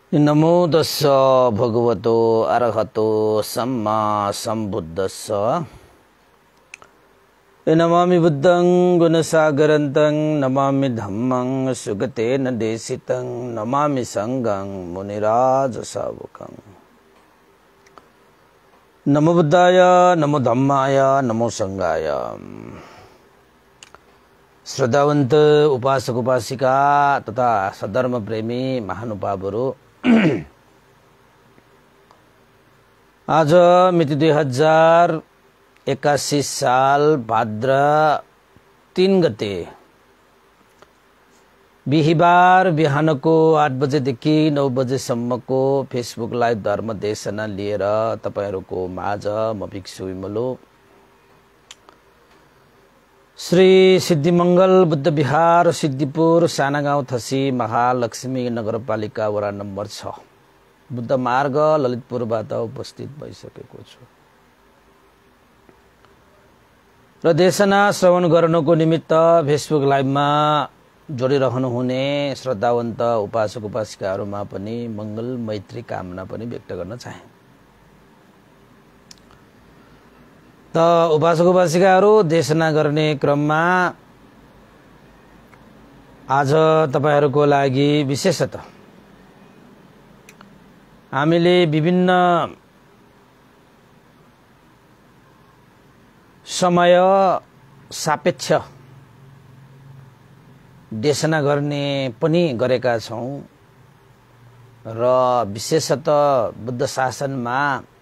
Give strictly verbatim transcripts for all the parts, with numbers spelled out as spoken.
नमो तस्स भगवतो अरहतो सम्मा सम्बुद्धस्स। नमामि बुद्धं गुणसागरन्तं नमामि धम्मं सुगतेन देशितं नमामि संघं मुनिराज सावकं। नमो बुद्धाय नमो धम्माय नमो संघाय। श्रद्धावन्त उपासक उपासिका तथा सधर्म प्रेमी महानुभावहरू, आज मिति दुई हजार एकासी साल भाद्र तीन गते बिहिबार बिहानको आठ बजेदेखि नौ बजेसम्मको फेसबुक लाइभ धर्म देशना लिएर तपाईहरूको माझ म भिक्षु विमलो श्री सिद्धिमंगल बुद्ध विहार सिद्धिपुर सानागाउँ थसी महालक्ष्मी नगरपालिका वडा नम्बर छ बुद्ध मार्ग ललितपुरबाट उपस्थित भइसकेको छु र देशना श्रवण गर्नको निमित्त फेसबुक लाइभमा जोडिरहनु हुने श्रद्धावन्त उपासक उपासिकाहरूमा पनि मंगल मैत्री कामना पनि व्यक्त गर्न चाहे। त उपासक उपासिकाहरू, देशना गर्ने क्रममा आज तपाईहरूको लागि विशेषतः हामीले विभिन्न समय सापेक्ष देशना गर्ने पनि गरेका छौं र विशेषतः बुद्ध शासनमा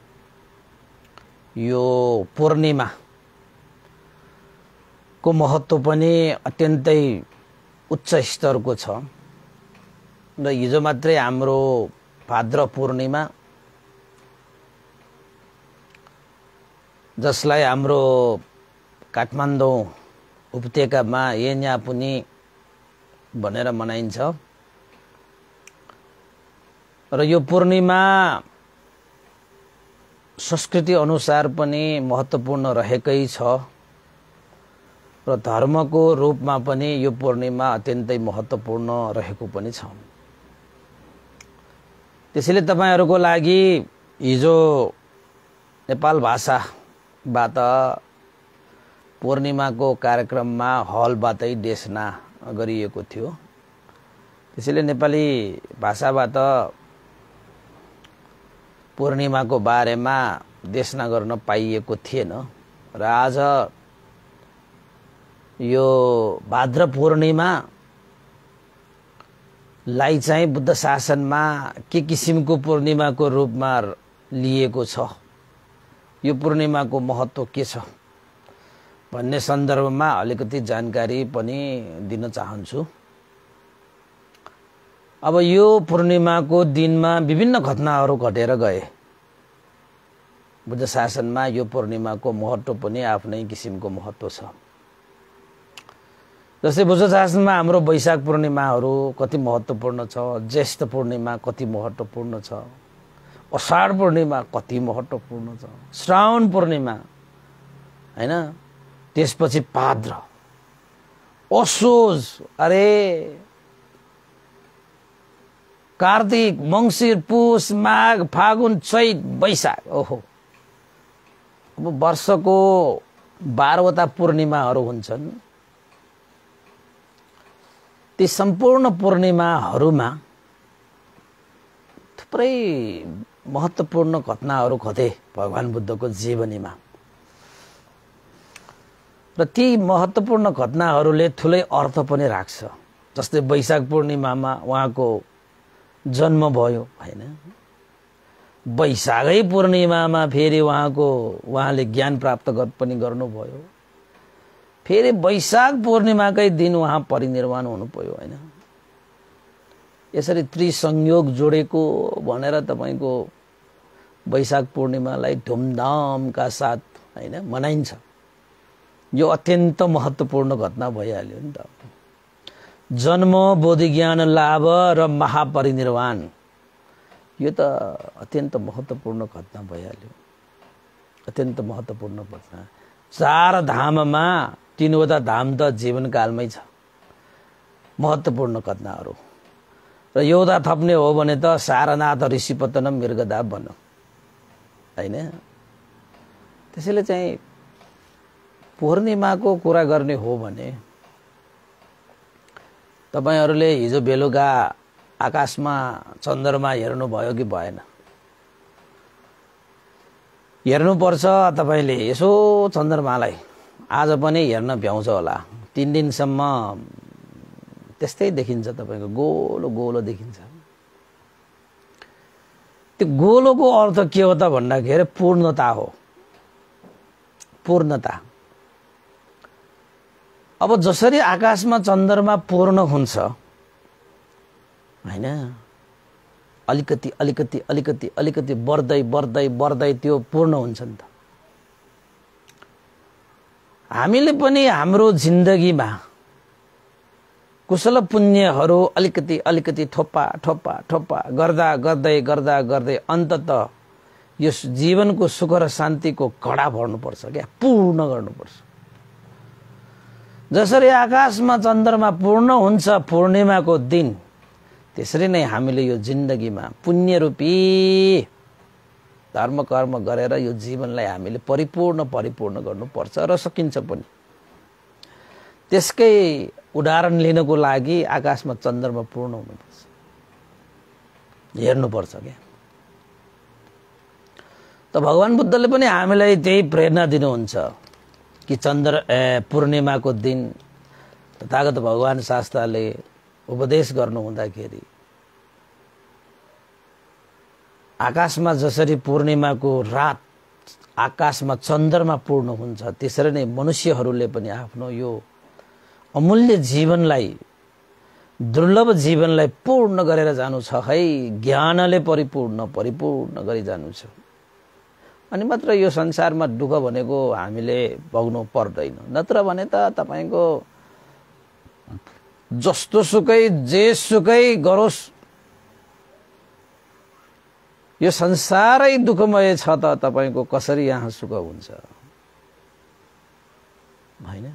यो पूर्णिमा को महत्व पनि अत्यन्तै उच्च स्तरको छ र हिजो मात्रै हाम्रो भाद्र पूर्णिमा, जसलाई हाम्रो काठमाडौँ उपत्यकामा येन्या पुनी भनेर मनाइन्छ र यो पूर्णिमा संस्कृति अनुसार पनि महत्त्वपूर्ण रहेकै छ र धर्मको रूपमा पनि यो पूर्णिमा अत्यन्तै महत्त्वपूर्ण रहेको पनि छ। त्यसैले तपाईहरुको लागि हिजो नेपाल भाषाबाट पूर्णिमाको कार्यक्रममा हलबाटै देशना गरिएको थियो। त्यसैले नेपाली भाषाबाट पूर्णिमाको बारेमा देशना गर्न पाइएको थिएन र आज यो भाद्र पूर्णिमा लाई चाहिँ बुद्ध शासनमा के किसिमको पूर्णिमाको रूपमा लिएको छ, यो पूर्णिमाको महत्व के छ भन्ने सन्दर्भमा अलिकति जानकारी पनि दिन चाहन्छु। अब यो पूर्णिमाको दिनमा विभिन्न घटनाहरू घटेर गए। बुद्ध शासनमा यो पूर्णिमाको महत्व पनि आफ्नै किसिमको महत्व छ। जस्तै बुद्ध शासनमा हाम्रो वैशाख पूर्णिमाहरू कति महत्त्वपूर्ण छ, ज्येष्ठ पूर्णिमा कति महत्त्वपूर्ण छ, अषाढ पूर्णिमा कति महत्त्वपूर्ण छ, श्रावण पूर्णिमा हैन, त्यसपछि भाद्र, असोज, अरे कार्तिक, मंसिर, पुष, माघ, फागुन, चैत, वैशाख, ओहो, अब वर्षको बाह्रवटा पूर्णिमाहरू हुन्छन्। ती सम्पूर्ण पूर्णिमाहरूमा थुप्रै महत्त्वपूर्ण घटनाहरू घटे भगवान बुद्धको जीवनीमा र ती महत्त्वपूर्ण घटनाहरूले ठुलै अर्थ पनि राख्छ। जस्तै वैशाख पूर्णिमामा उहाँको जन्म भयो हैन, वैशाखै पूर्णिमामा फेरि उहाँको उहाँले ज्ञान प्राप्त पनि गर्नुभयो, फेरि वैशाख पूर्णिमाकै दिन उहाँ परिनिर्वाण हुनु पर्यो हैन। यसरी त्रिसंयोग जोडेको भनेर तपाईको वैशाख पूर्णिमालाई धुमधामका साथ हैन मनाइन्छ। यो अत्यन्त महत्त्वपूर्ण घटना भइहाल्यो नि त। जन्म, बोधि ज्ञान लाभ र महापरिनिर्वाण, यो त अत्यन्त महत्त्वपूर्ण घटना भइहाल्यो, अत्यन्त महत्त्वपूर्ण घटना। चार धाममा तीनवटा धाम त जीवनकालमै छ, महत्त्वपूर्ण घटनाहरू। र योदा थप्ने हो भने त सारनाथ ऋषिपतनम मृगदा भन हैन। त्यसैले चाहिँ पूर्णिमाको कुरा गर्ने हो भने तपाईहरुले हिजो बेलुका आकाशमा चन्द्रमा हेर्नु भयो कि भएन? हेर्नु पर्छ। तपाईले यसो चन्द्रमालाई आज पनि हेर्न भ्याउँछ होला। तीन दिनसम्म त्यस्तै देखिन्छ, तपाईको गोलो गोलो देखिन्छ। त्यो गोलोको अर्थ के हो त भन्दाखेरि पूर्णता हो, पूर्णता। अब जसरी आकाशमा चन्द्रमा पूर्ण हुन्छ हैन, अलिकति अलिकति अलिकति अलिकति बढ्दै बढ्दै बढ्दै त्यो पूर्ण हुन्छ नि त। हामीले पनि हाम्रो जिन्दगीमा कुशल पुण्यहरू अलिकति अलिकति ठोप्पा ठोप्पा ठोप्पा गर्दा गर्दै गर्दा गर्दै अन्ततः यस जीवनको सुख र शान्तिको घडा भर्नुपर्छ क्या, पूर्ण गर्नुपर्छ। जसरी आकाशमा चन्द्रमा पूर्ण हुन्छ पूर्णिमाको दिन, त्यसरी नै हामीले यो जिन्दगीमा पुण्य रूपी धर्म कर्म गरेर यो जीवनलाई हामीले परिपूर्ण परिपूर्ण गर्नुपर्छ र सकिन्छ पनि। त्यसकै उदाहरण लिनको लागि आकाशमा चन्द्रमा पूर्ण हुनुपर्छ, हेर्नुपर्छ क्या। त भगवान बुद्धले पनि हामीलाई त्यही प्रेरणा दिनुहुन्छ कि चन्द्र पूर्णिमाको दिन तथागत भगवान शास्त्रले उपदेश गर्नु हुँदाखेरि आकाशमा जसरी पूर्णिमाको रात आकाशमा चन्द्रमा पूर्ण हुन्छ, त्यसरी नै मनुष्यहरूले पनि आफ्नो यो अमूल्य जीवनलाई, दुर्लभ जीवनलाई पूर्ण गरेर जानु छ है। ज्ञानले परिपूर्ण परिपूर्ण गरी जानु छ, अनि मात्र यो संसारमा दुःख भनेको हामीले भोग्नु पर्दैन। नत्र भने त तपाईको जस्तो सुकै जे सुकै गरोस्, यो संसारै दुःखमय छ त तपाईको कसरी यहाँ सुख हुन्छ हैन?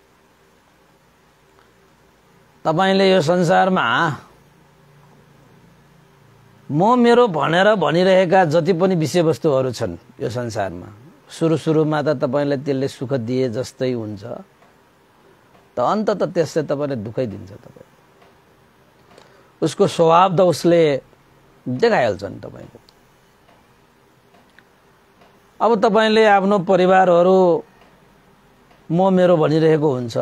तपाईले यो संसारमा म मेरो भनेर भनिरहेका जति पनि विषयवस्तुहरू छन् यो संसारमा, सुरु सुरुमा त तपाईलाई त्यसले सुख दिए जस्तै हुन्छ, त अन्ततः त्यसले तपाईलाई दुःखै दिन्छ। तपाई उसको स्वभाव त उसले देखाइहाल्छ नि तपाईको। अब तपाईले आफ्नो परिवारहरू म मेरो भनिरहेको हुन्छ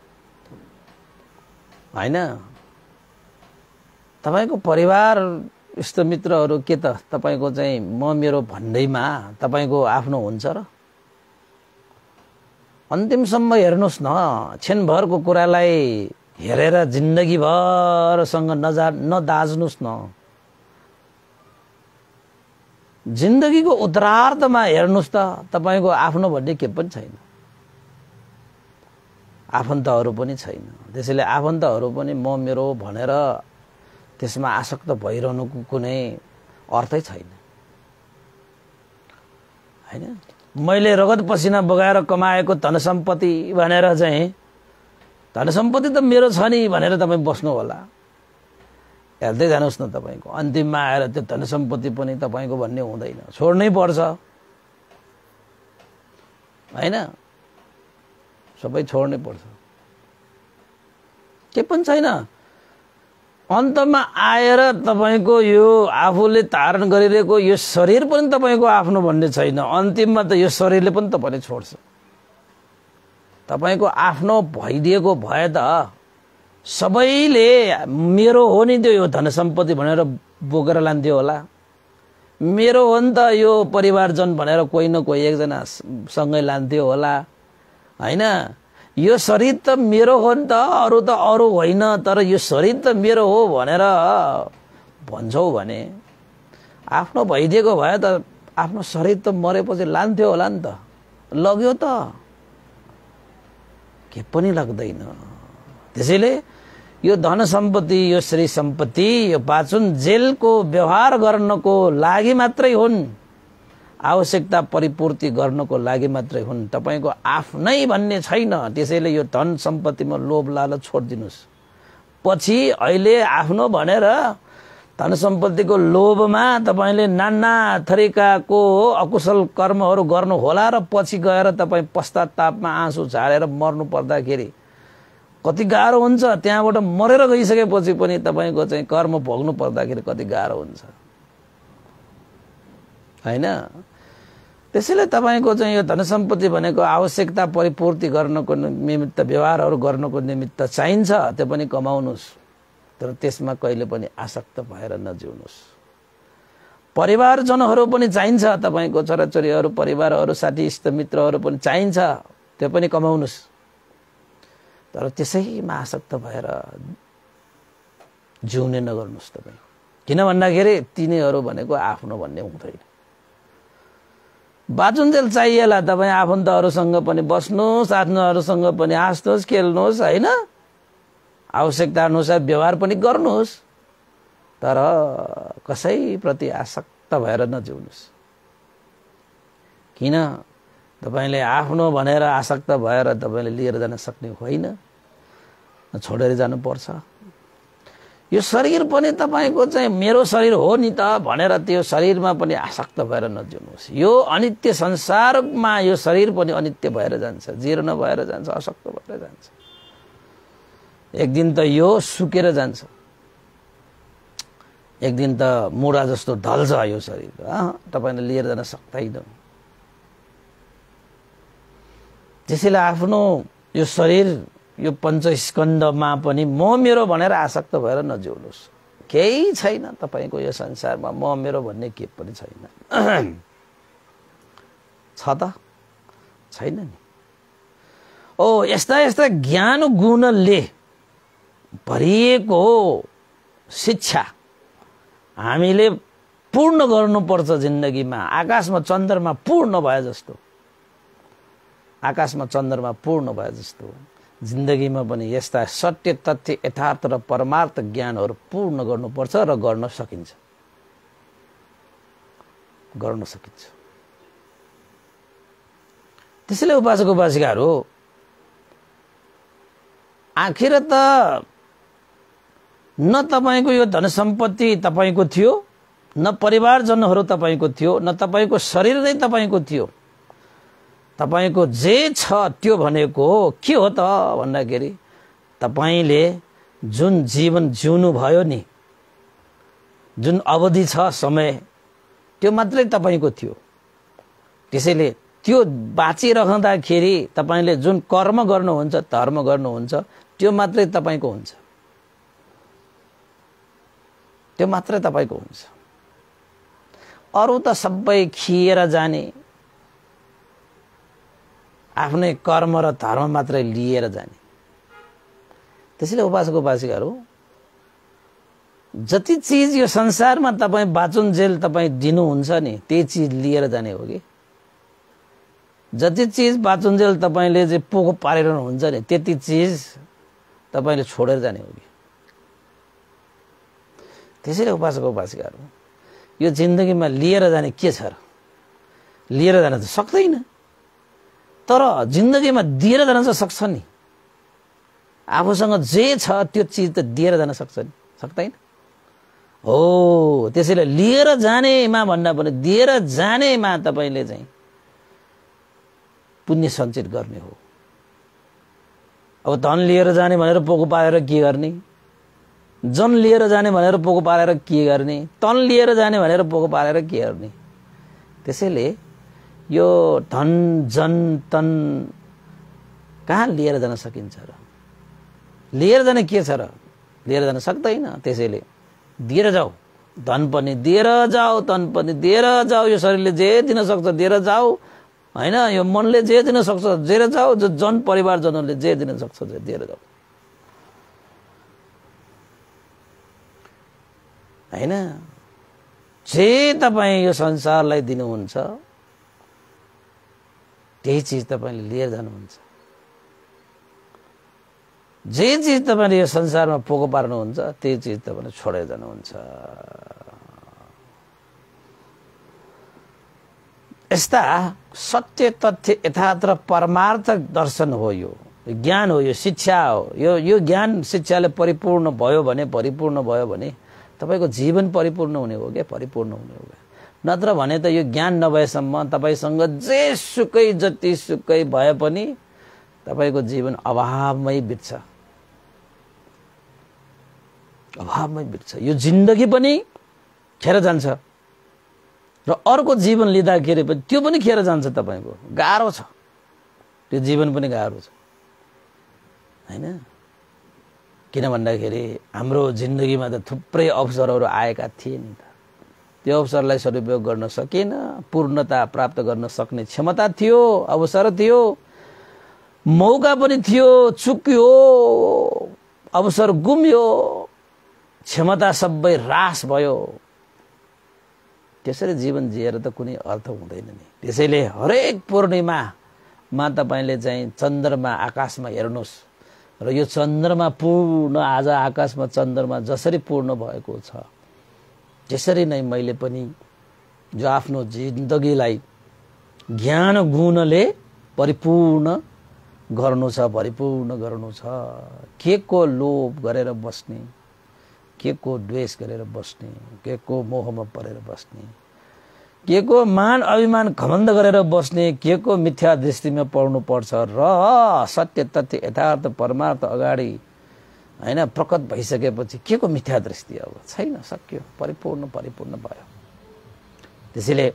हैन? तपाईको परिवार इष्टमित्रहरू के त तपाईको चाहिँ म मेरो भन्दैमा तपाईको आफ्नो हुन्छ र? अन्तिमसम्म हेर्नुस् न, क्षणभरको कुरालाई हेरेर जिन्दगीभरसँग नजा नदाज्नुस् न। जिन्दगीको उत्तरार्धमा हेर्नुस् त, तपाईको आफ्नो भन्ने के पनि छैन, आफन्तहरू पनि छैन। त्यसैले आफन्तहरू पनि म मेरो भनेर त्यसमा आसक्त भइरहनुको कुनै अर्थै छैन हैन? मैले रगत पसिना बगाएर कमाएको धन सम्पत्ति भनेर चाहिँ धन सम्पत्ति त मेरो छ नि भनेर तपाई बस्नु होला। हेर्दै जानुस् न, तपाईको अन्तिममा आएर त्यो धन सम्पत्ति पनि तपाईको भन्ने हुँदैन, छोड्नै पर्छ हैन? सबै छोड्नै पर्छ, के पनि छैन। अन्तमा आएर तपाईको यो आफूले धारण गरिरहेको यो शरीर पनि तपाईको आफ्नो भन्ने छैन। अन्तिममा त यो शरीरले पनि तपाईले छोड्छ। तपाईको आफ्नो भइदिएको भए त सबैले मेरो हो नि त्यो यो धन सम्पत्ति भनेर बोकेर लान्थ्यो होला, मेरो हो नि त यो परिवारजन भनेर कोही न कोही एकजना सँगै लान्थ्यो होला हैन? यो शरीर त मेरो हो नि त, अरू त अरू होइन, तर यो शरीर त मेरो हो भनेर भन्छौ भने आफ्नो भइदिएको भए त आफ्नो शरीर त मरेपछि लान्थ्यो होला नि त, लग्यो त, के पनि लाग्दैन। त्यसैले यो धन सम्पत्ति, यो श्री सम्पत्ति, यो पाचन जेलको व्यवहार गर्नको लागि मात्रै हुन्, आवश्यकता परिपूर्ति गर्नको लागि मात्रै हुन्, तपाईको आफ्नै भन्ने छैन। त्यसैले यो धन सम्पत्तिमा लोभ लालच छोड्दिनुस्। पछि अहिले आफ्नो भनेर धन सम्पत्तिको लोभमा तपाईले नाना थरीकाको अकुशल कर्महरू गर्नु होला र पछि गएर तपाई पश्चातापमा आँसु झारेर मर्नु पर्दाखेरि कति गाह्रो हुन्छ। त्यहाँबाट मरेर गइसकेपछि पनि तपाईको चाहिँ कर्म भोग्नु पर्दाखेरि कति गाह्रो हुन्छ हैन। त्यसैले तपाईको चाहिँ यो धन सम्पत्ति भनेको आवश्यकता परिपूर्ति गर्नको निमित्त व्यवहारहरू गर्नको निमित्त चाहिन्छ, त्यो पनि कमाउनुस्, तर त्यसमा कहिले पनि आसक्त भएर नजिउनुस्। परिवारजनहरू पनि चाहिन्छ, तपाईको छोराछोरीहरू परिवारहरू साथी इष्टमित्रहरू पनि चाहिन्छ, त्यो पनि कमाउनुस्, तर त्यसैमा आसक्त भएर जिउने नगर्नुस् तपाई। किन भन्दाखेरि तिनीहरू भनेको आफ्नो भन्ने हुँदैन। बाँचुन्जेल चाहिएला तपाई आफन्तहरूसँग पनि बस्नुस्, आफ्नोहरूसँग पनि हाँस्नुहोस् खेल्नुहोस् हैन, आवश्यकता अनुसार व्यवहार पनि गर्नुहोस्, तर कसैप्रति आसक्त भएर नजिउनुस्। किन तपाईले आफ्नो भनेर आसक्त भएर तपाईले लिएर जान सक्ने होइन, छोडेर जानुपर्छ। यो शरीर पनि तपाईको चाहिँ मेरो शरीर हो नि त भनेर त्यो शरीरमा पनि आसक्त भएर नजिउनुस्। यो अनित्य संसारमा यो शरीर पनि अनित्य भएर जान्छ, जीर्ण भएर जान्छ, असक्त भएर जान्छ। एक दिन त यो सुकेर जान्छ, एक दिन त मुढा जस्तो ढल्छ यो शरीर, तपाईले लिएर जान सक्दैन। त्यसैले आफ्नो यो शरीर यो पञ्चस्कन्धमा पनि म मेरो भनेर आसक्त भएर नजिउनुस्। केही छैन तपाईको यो संसारमा म मेरो भन्ने के पनि छैन। छ त छैन नि। ओ यस्ता यस्ता ज्ञान गुणले भरिएको शिक्षा हामीले पूर्ण गर्नुपर्छ जिन्दगीमा। आकाशमा चन्द्रमा पूर्ण भए जस्तो, आकाशमा चन्द्रमा पूर्ण भए जस्तो जिन्दगीमा पनि यस्ता सत्य तथ्य यथार्थ र परमार्थ ज्ञानहरू पूर्ण गर्नुपर्छ र गर्न सकिन्छ, गर्न सकिन्छ। त्यसैले उपासक उपासिकाहरू आखिर त न तपाईको यो धन सम्पत्ति तपाईको थियो, न परिवारजनहरू तपाईको थियो, न तपाईको शरीर नै तपाईको थियो। तपाईको जे छ त्यो भनेको के हो त भन्दाखेरि तपाईले जुन जीवन जिउनु भयो नि, जुन अवधि छ समय, त्यो मात्रै तपाईको थियो। त्यसैले त्यो बाँचिरहँदाखेरि तपाईले जुन कर्म गर्नुहुन्छ, धर्म गर्नुहुन्छ, त्यो मात्रै तपाईको हुन्छ, त्यो मात्रै तपाईको हुन्छ। अरु त सबै खिएर जाने, आफ्नै कर्म र धर्म मात्रै लिएर जाने। त्यसैले उपासक उपासिकाहरू जति चीज यो संसारमा तपाई बाँचुन्जेल तपाई दिनुहुन्छ नि, त्यही चीज लिएर जाने हो कि जति चीज बाँचुन्जेल तपाईले जे पोको पारेर हुन्छ नि, त्यति चीज तपाईले छोडेर जाने हो कि। त्यसैले उपासक उपासिकाहरू यो जिन्दगीमा लिएर जाने के छ र? लिएर जान त सक्दैन, तर जिन्दगीमा दिएर जान चाहिँ सक्छ नि। आफूसँग जे छ त्यो चीज त दिएर जान सक्छ नि, सक्दैन हो। त्यसैले लिएर जानेमा भन्दा पनि दिएर जानेमा तपाईले चाहिँ पुण्य सञ्चित गर्ने हो। अब धन लिएर जाने भनेर पोको पारेर के गर्ने, जन लिएर जाने भनेर पोको पारेर के गर्ने, तन लिएर जाने भनेर पोको पारेर के गर्ने। त्यसैले यो धन जन तन कहाँ लिएर जान सकिन्छ र? लिएर जाने के छ र? लिएर जान सक्दैन। त्यसैले दिएर जाऊ, धन पनि दिएर जाऊ, तन पनि दिएर जाऊ। यो शरीरले जे दिन सक्छ दिएर जाऊ हैन, यो मनले जे दिन सक्छ दिएर जाऊ, जो जन परिवारजनले जे दिन सक्छ दिएर जाऊ हैन। जे तपाईं यो संसारलाई दिनुहुन्छ त्यही चीज तपाईले लिएर जानुहुन्छ। जे चीज तपाईले यो संसारमा पोको पार्नुहुन्छ त्यही चीज तपाईले छोडेर जानुहुन्छ। यस्ता सत्य तथ्य यथार्थ र परमार्थ दर्शन हो, यो ज्ञान हो, यो शिक्षा हो। यो यो ज्ञान शिक्षाले परिपूर्ण भयो भने, परिपूर्ण भयो भने तपाईको जीवन परिपूर्ण हुने हो क्या, परिपूर्ण हुने हो क्या। नत्र भने त यो ज्ञान नभएसम्म तपाईसँग जेसुकै जतिसुकै भए पनि तपाईको जीवन अभावमै बित्छ, अभावमै बित्छ। यो जिन्दगी पनि खेर जान्छ र अर्को जीवन लिँदाखेरि पनि त्यो पनि खेर जान्छ। तपाईको गाह्रो छ, त्यो जीवन पनि गाह्रो छ हैन। किन भन्दाखेरि हाम्रो जिन्दगीमा त थुप्रै अवसरहरू आएका थिए नि त, त्यो अवसरलाई सदुपयोग गर्न सकेन, पूर्णता प्राप्त गर्न सक्ने क्षमता थियो, अवसर थियो, मौका पनि थियो, चुक्यो, अवसर गुम्यो, क्षमता सबै ह्रास भयो। त्यसरी जीवन जिएर त कुनै अर्थ हुँदैन नि। त्यसैले हरेक पूर्णिमामा तपाईले चाहिँ चन्द्रमा आकाशमा हेर्नुहोस् र यो चन्द्रमा पूर्ण, आज आकाशमा चन्द्रमा जसरी पूर्ण भएको छ त्यसरी नै मैले पनि जो आफ्नो जिन्दगीलाई ज्ञान गुणले परिपूर्ण गर्नु छ, परिपूर्ण गर्नु छ। के को लोभ गरेर बस्ने, के को द्वेष गरेर बस्ने, के को मोहमा परेर बस्ने, के को मान अभिमान घमण्ड गरेर बस्ने, के को मिथ्या दृष्टिमा पर्नु पर्छ र सत्य तथ्य यथार्थ परमार्थ अगाडि हैन प्रकट भइसकेपछि के को मिथ्या दृष्टि अब छैन, सक्यो, परिपूर्ण परिपूर्ण भयो। त्यसैले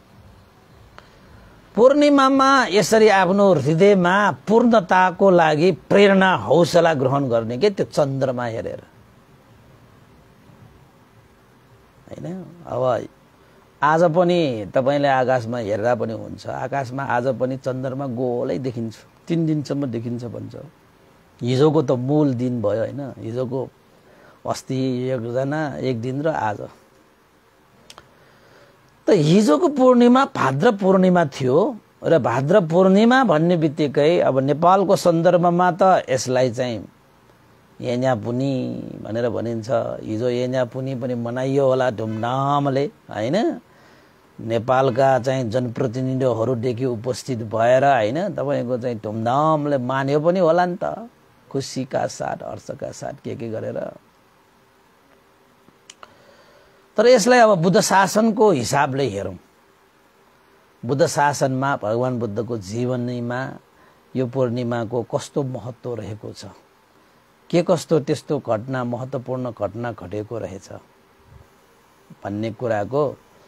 पूर्णिमामा यसरी आफ्नो हृदयमा पूर्णताको लागि प्रेरणा हौसला ग्रहण गर्ने के त्यो चन्द्रमा हेरेर हैन। अब आज पनि तपाईले आकाशमा हेर्दा पनि हुन्छ, आकाशमा आज पनि चन्द्रमा गोलै देखिन्छ, तीन दिनसम्म देखिन्छ भन्छ। हिजोको त मूल दिन भयो हैन, हिजोको अस्ति एकजना एक दिन र आज त हिजोको पूर्णिमा भाद्र पूर्णिमा थियो र भाद्र पूर्णिमा भन्ने बित्तिकै अब नेपालको सन्दर्भमा त यसलाई चाहिँ येन्या पुनी भनेर भनिन्छ। हिजो येन्या पुनी पनि मनाइयो होला धुमधामले हैन, नेपालका चाहिँ जनप्रतिनिधिहरूदेखि उपस्थित भएर हैन तपाईको चाहिँ धुमधामले मान्यो पनि होला नि त, खुसीका साथ हर्षका साथ के के गरेर। तर यसलाई अब बुद्ध शासनको हिसाबले हेरौं, बुद्ध शासनमा भगवान बुद्धको जीवनीमा यो पूर्णिमाको कस्तो महत्व रहेको छ, के कस्तो त्यस्तो घटना, महत्त्वपूर्ण घटना घटेको रहेछ भन्ने कुराको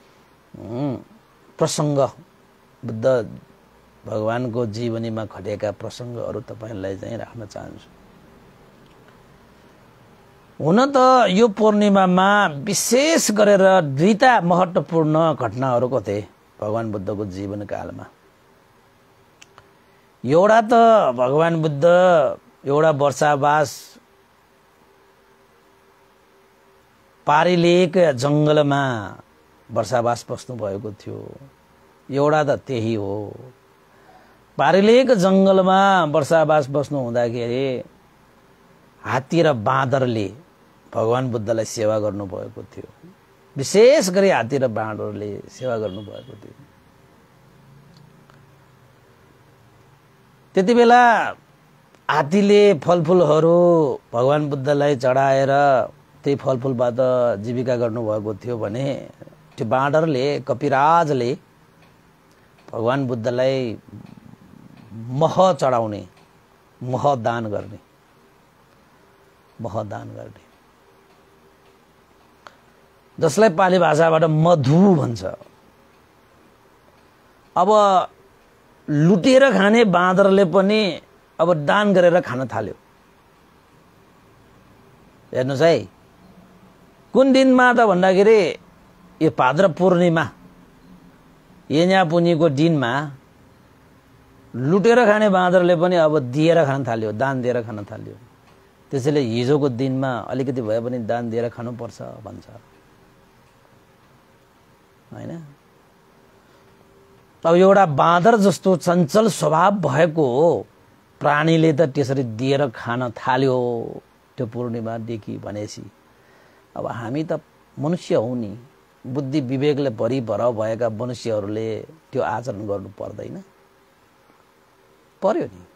प्रसंग, बुद्ध भगवानको जीवनीमा घटेका प्रसंगहरू तपाईलाई चाहिँ राख्न चाहन्छु। हुन त यो पूर्णिमामा विशेष गरेर दुईटा महत्त्वपूर्ण घटनाहरू घटे भगवान बुद्धको जीवनकालमा। एउटा त भगवान बुद्ध एउटा वर्षावास पारिलेक जंगलमा वर्षावास बस्नु भएको थियो, एउटा त त्यही हो। पारिलेक जंगलमा वर्षावास बस्नु हुँदाखेरि हात्ती र बाँदरले भगवान बुद्धलाई सेवा गर्नु भएको थियो, विशेष गरी हात्ती र बाँदरले सेवा गर्नु भएको थियो। त्यति बेला हात्तीले फलफुलहरू भगवान बुद्धलाई चढाएर त्यही फलफुलबाट जीविका गर्नुभएको थियो भने त्यो बाँदरले, कपिराजले भगवान बुद्धलाई मह चढाउने, मह दान गर्ने, मह दान गर्ने, जसलाई पाली भाषाबाट मधु भन्छ। अब लुटेर खाने बाँदरले पनि अब दान गरेर खान थाल्यो। हेर्नुस् है, कुन दिनमा त भन्दाखेरि यो भाद्र पूर्णिमा येन्या पुनीको दिनमा लुटेर खाने बाँदरले पनि अब दिएर खान थाल्यो, दान दिएर खान थाल्यो। त्यसैले हिजोको दिनमा अलिकति भए पनि दान दिएर खानुपर्छ भन्छ हैन। अब एउटा बाँदर जस्तो चञ्चल स्वभाव भएको प्राणीले त त्यसरी दिएर खान थाल्यो त्यो पूर्णिमादेखि भनेपछि अब हामी त मनुष्य हौ नि, बुद्धि विवेकले भरिभराउ भएका मनुष्यहरूले त्यो आचरण गर्नु पर्दैन, पर्यो नि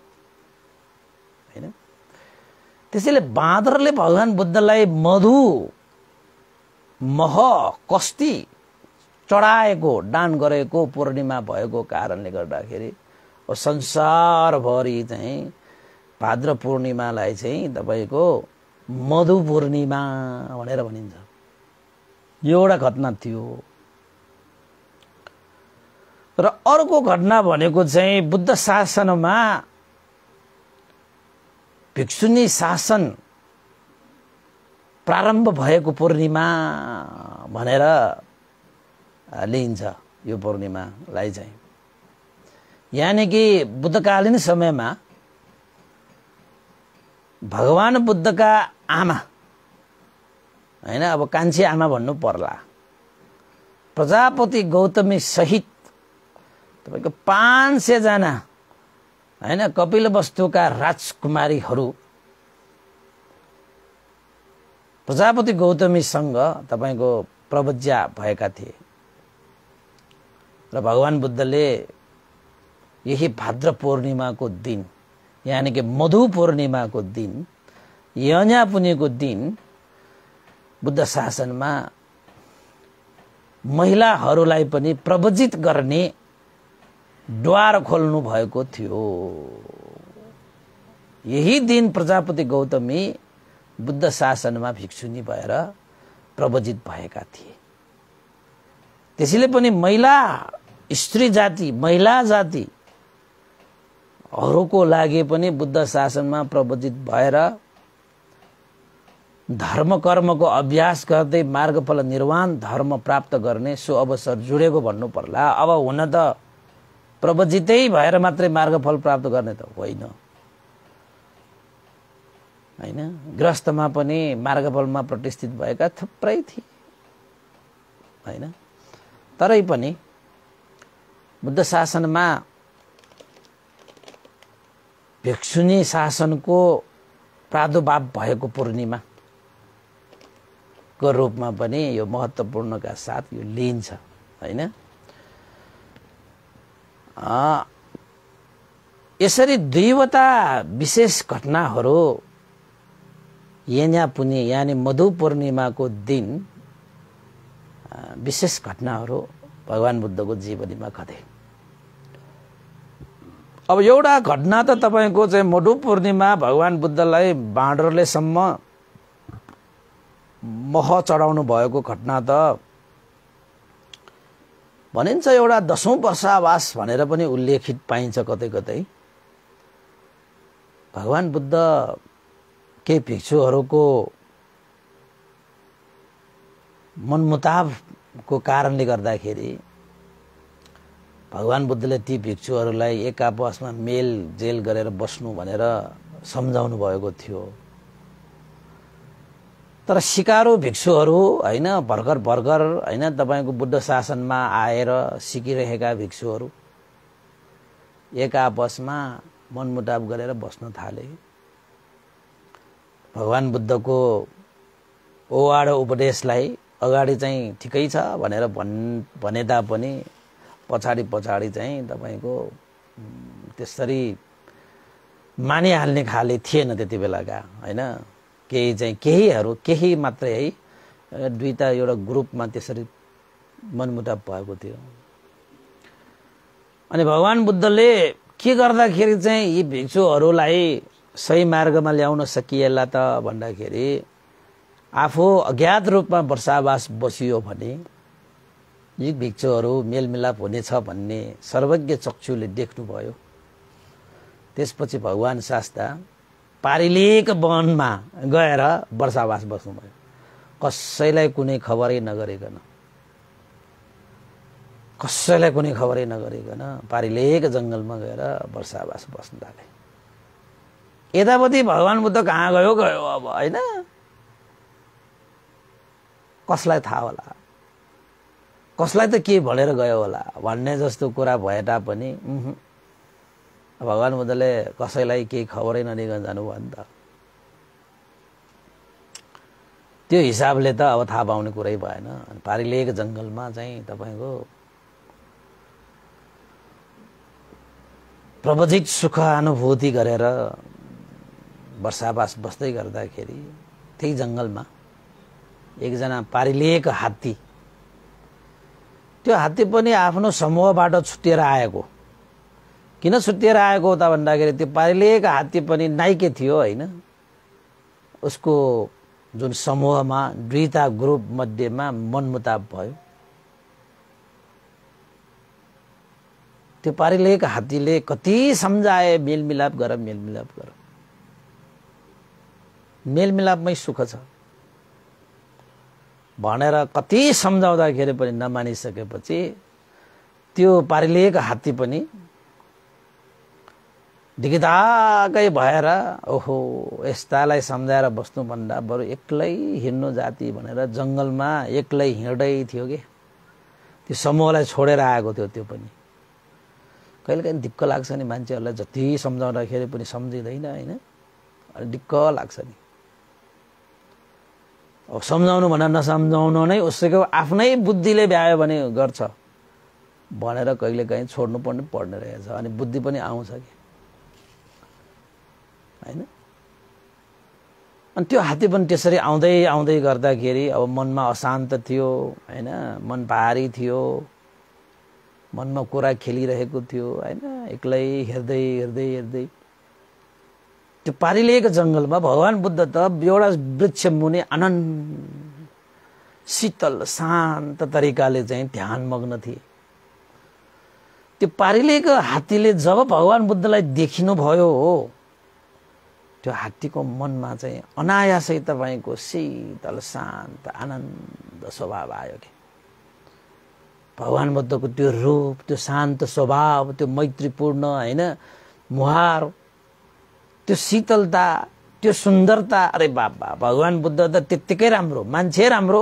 हैन। त्यसैले बाँदरले भगवान बुद्धलाई मधु मह कस्ती चढाएको दान गरेको पूर्णिमा भएको कारणले गर्दाखेरि संसारभरि चाहिँ भाद्र पूर्णिमालाई चाहिँ तपाईको मधु पूर्णिमा भनेर भनिन्छ। यो एउटा घटना थियो। र अर्को घटना भनेको चाहिँ बुद्ध शासनमा भिक्षुनी शासन प्रारम्भ भएको पूर्णिमा भनेर लिइन्छ। यो पूर्णिमालाई चाहिँ यानी कि बुद्धकालीन समयमा भगवान बुद्धका आमा हैन, अब कान्छी आमा भन्नु पर्ला, प्रजापति गौतमी सहित तपाईको पाँच सय जना हैन कपिलवस्तुका राजकुमारीहरू प्रजापति गौतमीसँग तपाईको प्रवज्या भएका थिए। र भगवान बुद्धले यही भाद्र पूर्णिमाको दिन यानी कि मधु पूर्णिमाको दिन, यज्ञ पुण्यको दिन बुद्ध शासनमा महिलाहरूलाई पनि प्रवजित गर्ने द्वार खोल्नु भएको थियो। यही दिन प्रजापति गौतमी बुद्ध शासनमा भिक्षुनी भएर प्रवजित भएका थिए। त्यसैले पनि महिला स्त्री जाति महिला जाति अरूको लागि पनि बुद्ध शासनमा प्रवजित भएर धर्म कर्मको अभ्यास गर्दै मार्गफल निर्वाण धर्म प्राप्त गर्ने सो अवसर जुडेको भन्नु पर्ला। अब हुन त प्रवजितै भएर मात्रै मार्गफल प्राप्त गर्ने त होइन हैन, गृहस्थमा पनि मार्गफलमा प्रतिष्ठित भएका थुप्रै थिए हैन। तरै पनि बुद्ध शासनमा भिक्षुनी शासनको प्रादुर्भाव भएको पूर्णिमा को रूपमा पनि यो महत्त्वपूर्णका साथ यो लिइन्छ हैन। यसरी दुईवटा विशेष घटनाहरू यज्ञ पुण्य यानी मधु पूर्णिमाको दिन विशेष घटनाहरू भगवान बुद्धको जीवनीमा घटे। अब एउटा घटना त तपाईको चाहिँ मधु पूर्णिमा भगवान बुद्धलाई बाँदरले सम्म मह चढाउनु भएको घटना त भनिन्छ एउटा दशौं वर्षावास भनेर पनि उल्लेखित पाइन्छ कतै कतै। भगवान बुद्ध के भिक्षुहरूको मनमुतावको कारणले गर्दाखेरि भगवान बुद्धले ती भिक्षुहरूलाई एक आपसमा मेल जेल गरेर बस्नु भनेर सम्झाउनु भएको थियो। तर सिकारु भिक्षुहरू हैन भर्खर भर्खर हैन तपाईको बुद्ध शासनमा आएर सिकिरहेका भिक्षुहरू एक आपसमा मनमुटाव गरेर बस्न थाले। भगवान बुद्धको ओवाड उपदेशलाई अगाडि चाहिँ ठिकै छ भनेर भन् भने तापनि पछाडि पछाडि चाहिँ तपाईको त्यसरी मानिहाल्ने खाले थिएन त्यति बेलाका हैन। केही चाहिँ केहीहरू केही मात्रै है दुईटा एउटा ग्रुपमा त्यसरी मनमुटाव भएको थियो। अनि भगवान बुद्धले के गर्दाखेरि चाहिँ यी भिक्षुहरूलाई सही मार्गमा ल्याउन सकिएला त भन्दाखेरि आफू अज्ञात रूपमा वर्षावास बसियो भने यी भिक्षुहरू मेलमिलाप हुनेछ भन्ने सर्वज्ञ चक्षुले देख्नुभयो। त्यसपछि भगवान शास्ता पारिलेक वनमा गएर वर्षावास बस्नुभयो, कसैलाई कुनै खबरै नगरिकन कसैलाई कुनै खबरै नगरिकन पारिलेक जंगलमा गएर वर्षावास बस्न थाले। यतापति भगवान बुद्ध कहाँ गयो गयो अब हैन, कसलाई थाहा होला, कसलाई त के भनेर गयो होला भन्ने जस्तो कुरा भए तापनि भगवान बुद्धले कसैलाई केही खबरै नदिकन जानुभयो नि त। त्यो हिसाबले त अब थाहा पाउने कुरै भएन। पारिलेक जंगलमा चाहिँ तपाईको प्रवजित सुख अनुभूति गरेर वर्षावास बस्दै गर्दाखेरि त्यही जंगलमा एकजना पारिलिएको हात्ती, त्यो हात्ती पनि आफ्नो समूहबाट छुटिएर आएको। किन छुटिएर आएको त भन्दाखेरि त्यो पारिलिएको हात्ती पनि नाइके थियो होइन, उसको जुन समूहमा दुईटा ग्रुप मध्येमा मनमुटाव भयो। त्यो पारिलिएको हात्तीले कति सम्झाए, मेलमिलाप गर मेलमिलाप गर, मेलमिलापमै सुख छ भनेर कति सम्झाउँदाखेरि पनि नमानिसकेपछि त्यो पारिलिएको हात्ती पनि दिगदागै भएर ओहो यस्तालाई सम्झाएर बस्नुभन्दा बरु एक्लै हिँड्नु जाति भनेर जङ्गलमा एक्लै हिँड्दै थियो के। त्यो समूहलाई छोडेर आएको थियो। त्यो पनि कहिलेकाहीँ दिक्क लाग्छ नि, मान्छेहरूलाई जति सम्झाउँदाखेरि पनि सम्झिँदैन होइन, अनि दिक्क लाग्छ नि। अब सम्झाउनु भन्दा नसम्झाउनु नै उसैको आफ्नै बुद्धिले भ्यायो भने गर्छ भनेर कहिलेकाहीँ छोड्नु पर्ने पर्ने रहेछ। अनि बुद्धि पनि आउँछ कि होइन। अनि त्यो हात्ती पनि त्यसरी आउँदै आउँदै गर्दाखेरि अब मनमा अशान्त थियो होइन, मन भारी थियो, मनमा कुरा खेलिरहेको थियो होइन। एक्लै हेर्दै हेर्दै हेर्दै त्यो पारिलिएको जङ्गलमा भगवान बुद्ध त एउटा वृक्ष मुनि आनन्द शीतल शान्त तरिकाले चाहिँ ध्यानमग्न थिए। त्यो पारिलिएको हात्तीले जब भगवान बुद्धलाई देखिनु भयो हो, त्यो हात्तीको मनमा चाहिँ अनायासै तपाईँको शीतल शान्त आनन्द स्वभाव आयो कि। भगवान बुद्धको त्यो रूप, त्यो शान्त स्वभाव, त्यो मैत्रीपूर्ण होइन मुहार, त्यो शीतलता, त्यो सुन्दरता, अरे बाबा भगवान बुद्ध त त्यत्तिकै राम्रो, मान्छे राम्रो,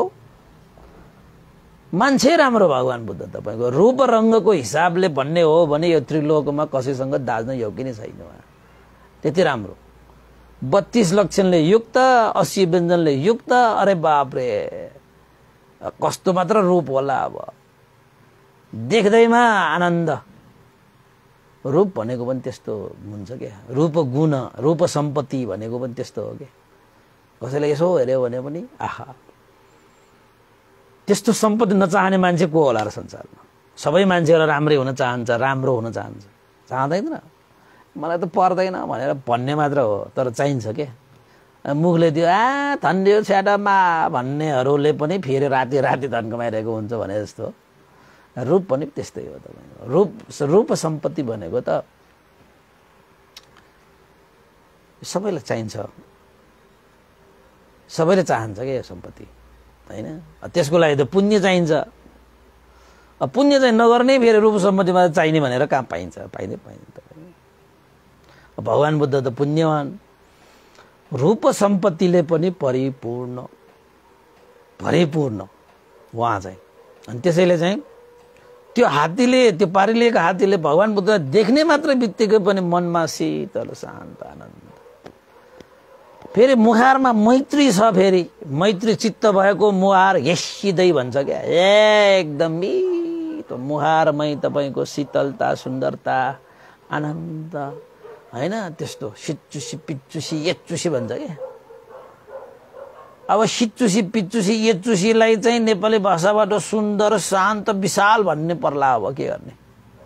मान्छे राम्रो भगवान बुद्ध। तपाईँको रूप रङ्गको हिसाबले भन्ने हो भने यो त्रिलोकमा कसैसँग दाज्न योग्य नै छैन, त्यति राम्रो। बत्तीस लक्षणले युक्त, अस्सी व्यञ्जनले युक्त, अरे बापरे कस्तो मात्र रूप होला। अब देख्दैमा आनन्द। रूप भनेको पनि त्यस्तो हुन्छ क्या, रूप गुण, रूप सम्पत्ति भनेको पनि त्यस्तो हो क्या। कसैले यसो हेऱ्यो भने पनि आहा, त्यस्तो सम्पत्ति नचाहने मान्छे को होला र संसारमा? सबै मान्छेहरू राम्रै हुन चाहन्छ, राम्रो हुन चाहन्छ, चाहँदैन? मलाई त पर्दैन भनेर भन्ने मात्र हो, तर चाहिन्छ के। मुखले दियो आ धन्यो छ्याटामा भन्नेहरूले पनि फेरि राति राति धन कमाइरहेको हुन्छ भने जस्तो। रूप पनि त्यस्तै हो तपाईँको। रूप रूप सम्पत्ति भनेको त सबैलाई चाहिन्छ, सबैले चाहन्छ क्या यो सम्पत्ति होइन। त्यसको लागि त पुण्य चाहिन्छ। पुण्य चाहिँ नगर्ने फेरि रूप सम्पत्तिमा चाहिने भनेर कहाँ पाइन्छ? पाइँदै पाइन्छ। भगवान बुद्ध त पुण्यवान, रूप सम्पत्तिले पनि परिपूर्ण परिपूर्ण उहाँ चाहिँ। अनि त्यसैले चाहिँ त्यो हात्तीले, त्यो पारिलिएको हात्तीले भगवान बुद्ध देख्ने मात्र बित्तिकै पनि मनमा शीतल शान्त आनन्द। फेरि मुहारमा मैत्री छ, फेरि मैत्री चित्त भएको मुहार हेसिँदै भन्छ क्या, एकदम मिठो मुहारमै तपाईँको शीतलता सुन्दरता आनन्द होइन। त्यस्तो सिच्चुसी पिच्चुसी यच्चुसी भन्छ क्या। अब सिच्चुसी पिच्चुसी यच्चुसीलाई चाहिँ नेपाली भाषाबाट सुन्दर शान्त विशाल भन्ने पर्ला, अब के गर्ने?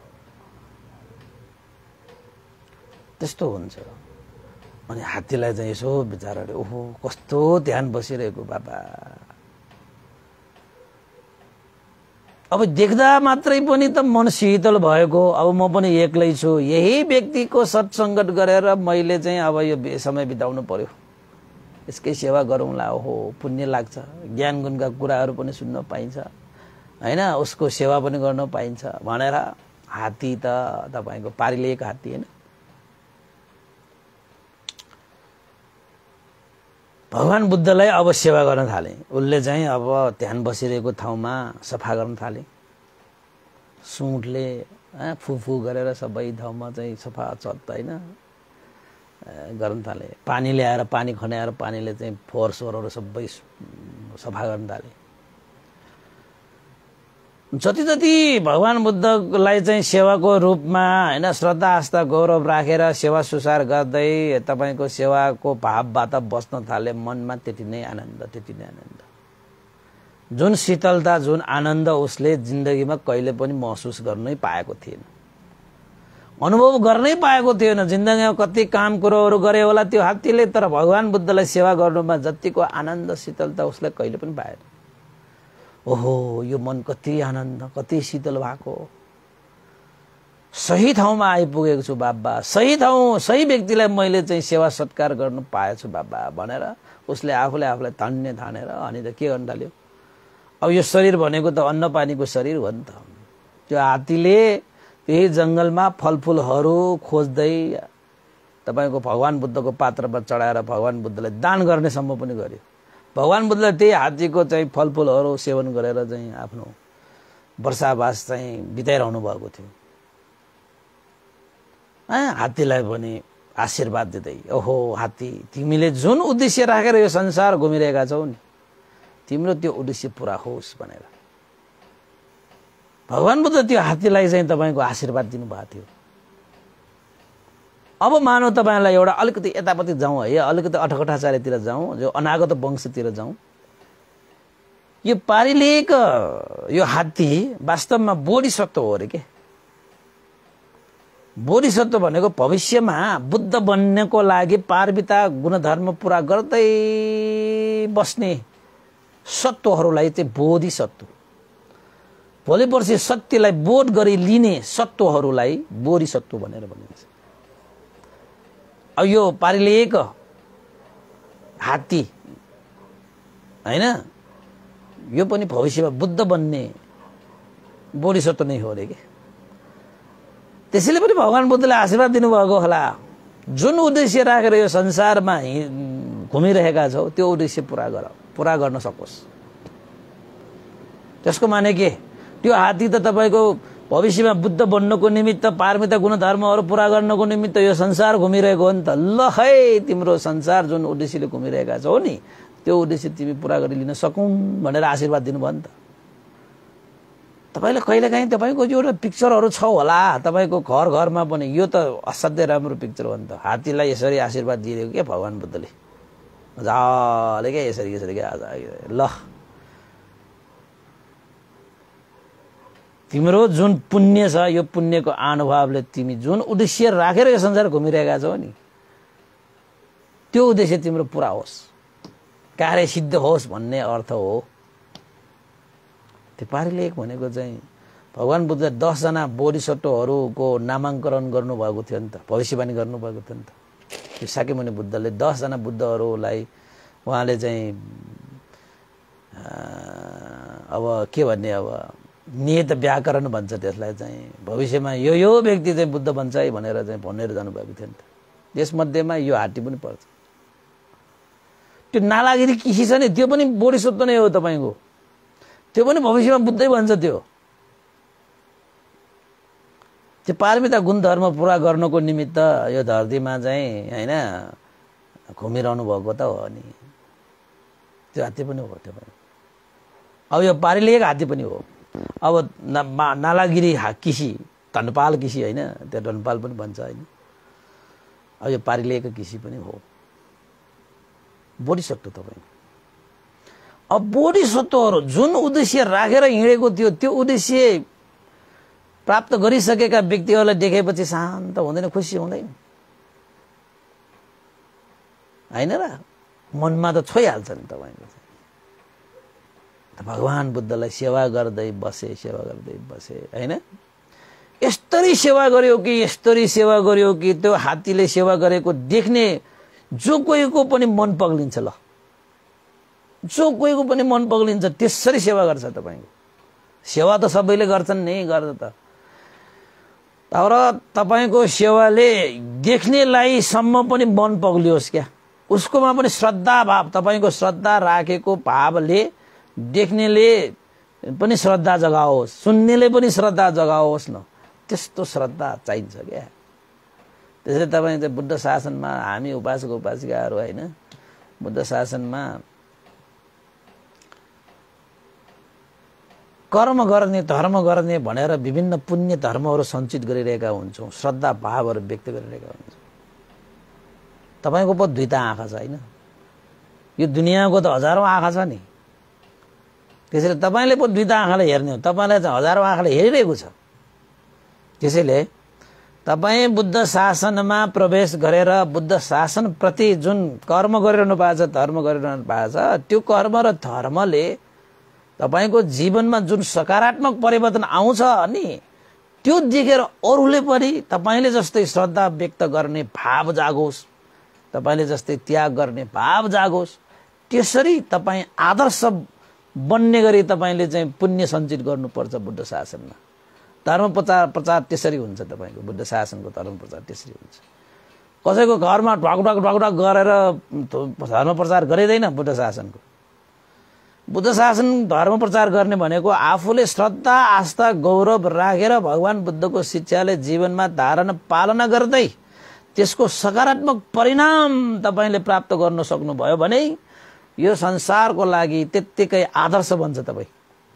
त्यस्तो हुन्छ। अनि हात्तीलाई चाहिँ यसो बिचाराले ओहो कस्तो ध्यान बसिरहेको बाबा। अब देख्दा मात्रै पनि त मन शीतल भएको। अब म पनि एक्लै छु, यही व्यक्तिको सत्सङ्गत गरेर मैले चाहिँ अब यो समय बिताउनु पर्यो, यसकै सेवा गरौँला, ओहो पुण्य लाग्छ। ज्ञान गुणका कुराहरू पनि सुन्न पाइन्छ होइन, उसको सेवा पनि गर्न पाइन्छ भनेर हात्ती त तपाईँको पारिलिएको हात्ती होइन, भगवान बुद्धलाई अब सेवा गर्न थाले। उसले चाहिँ अब ध्यान बसिरहेको ठाउँमा सफा गर्न थाले। सुँठले फुफु गरेर सबै ठाउँमा चाहिँ सफा चत होइन गर्न थाले। पानी ल्याएर पानी खन्याएर पानीले चाहिँ फोहोर सोहोरहरू सबै सफा गर्न थाले। जति जति भगवान बुद्धलाई चाहिँ सेवाको रूपमा होइन श्रद्धा आस्था गौरव राखेर सेवा सुसार गर्दै तपाईँको सेवाको भावबाट बस्न थाले, मनमा त्यति नै आनन्द, त्यति नै आनन्द। जुन शीतलता जुन आनन्द उसले जिन्दगीमा कहिले पनि महसुस गर्नै पाएको थिएन, अनुभव गर्नै पाएको थिएन। जिन्दगीमा कति काम कुरोहरू गरे होला त्यो हात्तीले, तर भगवान बुद्धलाई सेवा गर्नुमा जतिको आनन्द शीतलता उसले कहिले पनि पाएन। ओहो, यो मन कति आनन्द कति शीतल भएको, सही ठाउँमा आइपुगेको छु बाबा, सही ठाउँ सही व्यक्तिलाई मैले चाहिँ सेवा सत्कार गर्नु पाएछु बाबा भनेर उसले आफूले आफूलाई धन्य ठानेर अनि त के गर्न थाल्यो। अब यो शरीर भनेको त अन्न पानीको शरीर हो नि त। त्यो हात्तीले त्यही जङ्गलमा फलफुलहरू खोज्दै तपाईँको भगवान बुद्धको पात्रमा चढाएर भगवान बुद्धलाई दान गर्नेसम्म पनि गर्यो। भगवान बुद्धले त्यही हात्तीको चाहिँ फलफुलहरू सेवन गरेर चाहिँ आफ्नो वर्षावास चाहिँ बिताइरहनु भएको थियो। हात्तीलाई पनि आशीर्वाद दिँदै, ओहो हात्ती, तिमीले जुन उद्देश्य राखेर यो संसार घुमिरहेका छौ नि, तिम्रो त्यो उद्देश्य पुरा होस् भनेर भगवान बुद्ध त्यो हात्तीलाई चाहिँ तपाईँको आशीर्वाद दिनुभएको थियो। अब मानव तपाईँलाई एउटा अलिकति यतापट्टि जाउँ है, अलिकति अठकठाचार्यतिर जाउँ, जो अनागत वंशतिर जाउँ। यो पारिलेख यो हात्ती वास्तवमा बोधिसत्व हो अरे के। बोधिसत्व भनेको भविष्यमा बुद्ध बन्नको लागि पारमिता गुणधर्म पुरा गर्दै बस्ने सत्वहरूलाई चाहिँ बोधिसत्व, भोलि पर्सि सत्यलाई बोध गरी लिने सत्वहरूलाई बोधिसत्व भनेर भनिन्छ। अब यो पारिलेख हात्ती हैन, यो पनि भविष्यमा बुद्ध बन्ने बोधिसत्व नै हो अरे के। त्यसैले पनि भगवान बुद्धले आशीर्वाद दिनुभएको होला, जुन उद्देश्य राखेर यो संसारमा घुमिरहेका छौ त्यो उद्देश्य पुरा गर, पुरा गर्न सकोस्। त्यसको माने के, त्यो हात्ती त तपाईँको भविष्यमा बुद्ध बन्नको निमित्त पारमिता गुणधर्महरू पुरा गर्नको निमित्त यो संसार घुमिरहेको हो नि त। ल है, तिम्रो संसार जुन उद्देश्यले घुमिरहेका छौ नि त्यो उद्देश्य तिमी पुरा गरी लिन सकौँ भनेर आशीर्वाद दिनुभयो नि त। तपाईँले कहिलेकाहीँ तपाईँको एउटा पिक्चरहरू छ होला तपाईँको घर घरमा पनि, यो त असाध्यै राम्रो पिक्चर हो नि त। हात्तीलाई यसरी आशीर्वाद दिइदिएको क्या भगवान बुद्धले, मजाले क्या यसरी यसरी क्या। ल तिम्रो जुन पुण्य छ, यो पुण्यको अनुभवले तिमी जुन उद्देश्य राखेर यो संसार घुमिरहेका छौ नि त्यो उद्देश्य तिम्रो पुरा होस्, कार्य सिद्ध होस् भन्ने अर्थ हो। त्यो पारिलेख भनेको चाहिँ भगवान बुद्ध दसजना बोधिसत्वहरूको नामाङ्करण गर्नुभएको थियो नि त, भविष्यवाणी गर्नुभएको थियो नि त। त्यो शाक्यमुनि बुद्धले दसजना बुद्धहरूलाई उहाँले चाहिँ अब के भन्ने, अब नियत व्याकरण भन्छ त्यसलाई चाहिँ, भविष्यमा यो यो व्यक्ति चाहिँ बुद्ध बन्छ है भनेर चाहिँ भनेर जानुभएको थियो नि त। त्यसमध्येमा यो हात्ती पनि पर्छ। त्यो नालागिरी किसी छ नि त्यो पनि बोधिसत्व नै हो तपाईँको, त्यो पनि भविष्यमा बुद्धै भन्छ। त्यो त्यो पारमिता गुणधर्म पुरा गर्नको निमित्त यो धरतीमा चाहिँ होइन घुमिरहनु भएको त हो नि, त्यो हात्ती पनि हो त्यो पनि। अब यो पारिलेख हात्ती पनि हो। अब नालागिरी किसी, धनपाल किसी होइन, त्यो धनपाल पनि भन्छ होइन। अब यो पारिलेख किसी पनि हो, बोधिसत्व तपाईँ। अब बोधिसत्वहरू जुन उद्देश्य राखेर हिँडेको थियो त्यो उद्देश्य प्राप्त गरिसकेका व्यक्तिहरूलाई देखेपछि शान्त हुँदैन, खुसी हुँदैन होइन र? मनमा त छोइहाल्छ नि तपाईँको। भगवान बुद्धलाई सेवा गर्दै बसे, सेवा गर्दै बसे होइन। यस्तरी सेवा गर्यो कि यस्तरी सेवा गर्यो कि त्यो हात्तीले सेवा गरेको देख्ने जो कोहीको पनि मन पग्लिन्छ। ल जो कोहीको पनि मन पग्लिन्छ त्यसरी सेवा गर्छ तपाईँको। सेवा त सबैले गर्छन् नि, गर्छ त, तर तपाईँको सेवाले देख्नेलाई सम्म पनि मन पग्लियोस् क्या, उसकोमा पनि श्रद्धा भाव, तपाईँको श्रद्धा राखेको भावले देख्नेले पनि श्रद्धा जगाओस्, सुन्नेले पनि श्रद्धा जगाओस् न, त्यस्तो श्रद्धा चाहिन्छ क्या। त्यसैले तपाईँ चाहिँ बुद्ध शासनमा हामी उपासक उपासिकाहरू होइन, बुद्ध शासनमा कर्म गर्ने धर्म गर्ने भनेर विभिन्न पुण्य धर्महरू सञ्चित गरिरहेका हुन्छौँ, श्रद्धा भावहरू व्यक्त गरिरहेका हुन्छौँ। तपाईँको पो दुईटा आँखा छ होइन, यो दुनियाँको त हजारौँ आँखा छ नि, त्यसैले तपाईँले पो दुईटा आँखाले हेर्ने हो, तपाईँलाई चाहिँ हजारौँ आँखाले हेरिरहेको छ। त्यसैले तपाईँ बुद्ध शासनमा प्रवेश गरेर बुद्ध शासनप्रति जुन कर्म गरिरहनु भएको छ, धर्म गरिरहनु भएको छ, त्यो कर्म र धर्मले तपाईँको जीवनमा जुन सकारात्मक परिवर्तन आउँछ नि, त्यो देखेर अरूले पनि तपाईँले जस्तै श्रद्धा व्यक्त गर्ने भाव जागोस्, तपाईँले जस्तै त्याग गर्ने भाव जागोस्। त्यसरी तपाईँ आदर्श बन्ने गरी तपाईँले चाहिँ पुण्य सञ्चित गर्नुपर्छ। बुद्ध शासनमा धर्म प्रचार प्रचार त्यसरी हुन्छ। तपाईँको बुद्ध शासनको धर्म प्रचार त्यसरी हुन्छ। कसैको घरमा ढक ढक ढक ढक गरेर धर्म प्रचार गरिँदैन। बुद्ध शासनको बुद्ध शासन धर्म प्रचार गर्ने भनेको आफूले श्रद्धा आस्था गौरव राखेर भगवान बुद्धको शिक्षाले जीवनमा धारण पालना गर्दै त्यसको सकारात्मक परिणाम तपाईँले प्राप्त गर्न सक्नुभयो भने यो संसारको लागि त्यत्तिकै आदर्श बन्छ। तपाईँ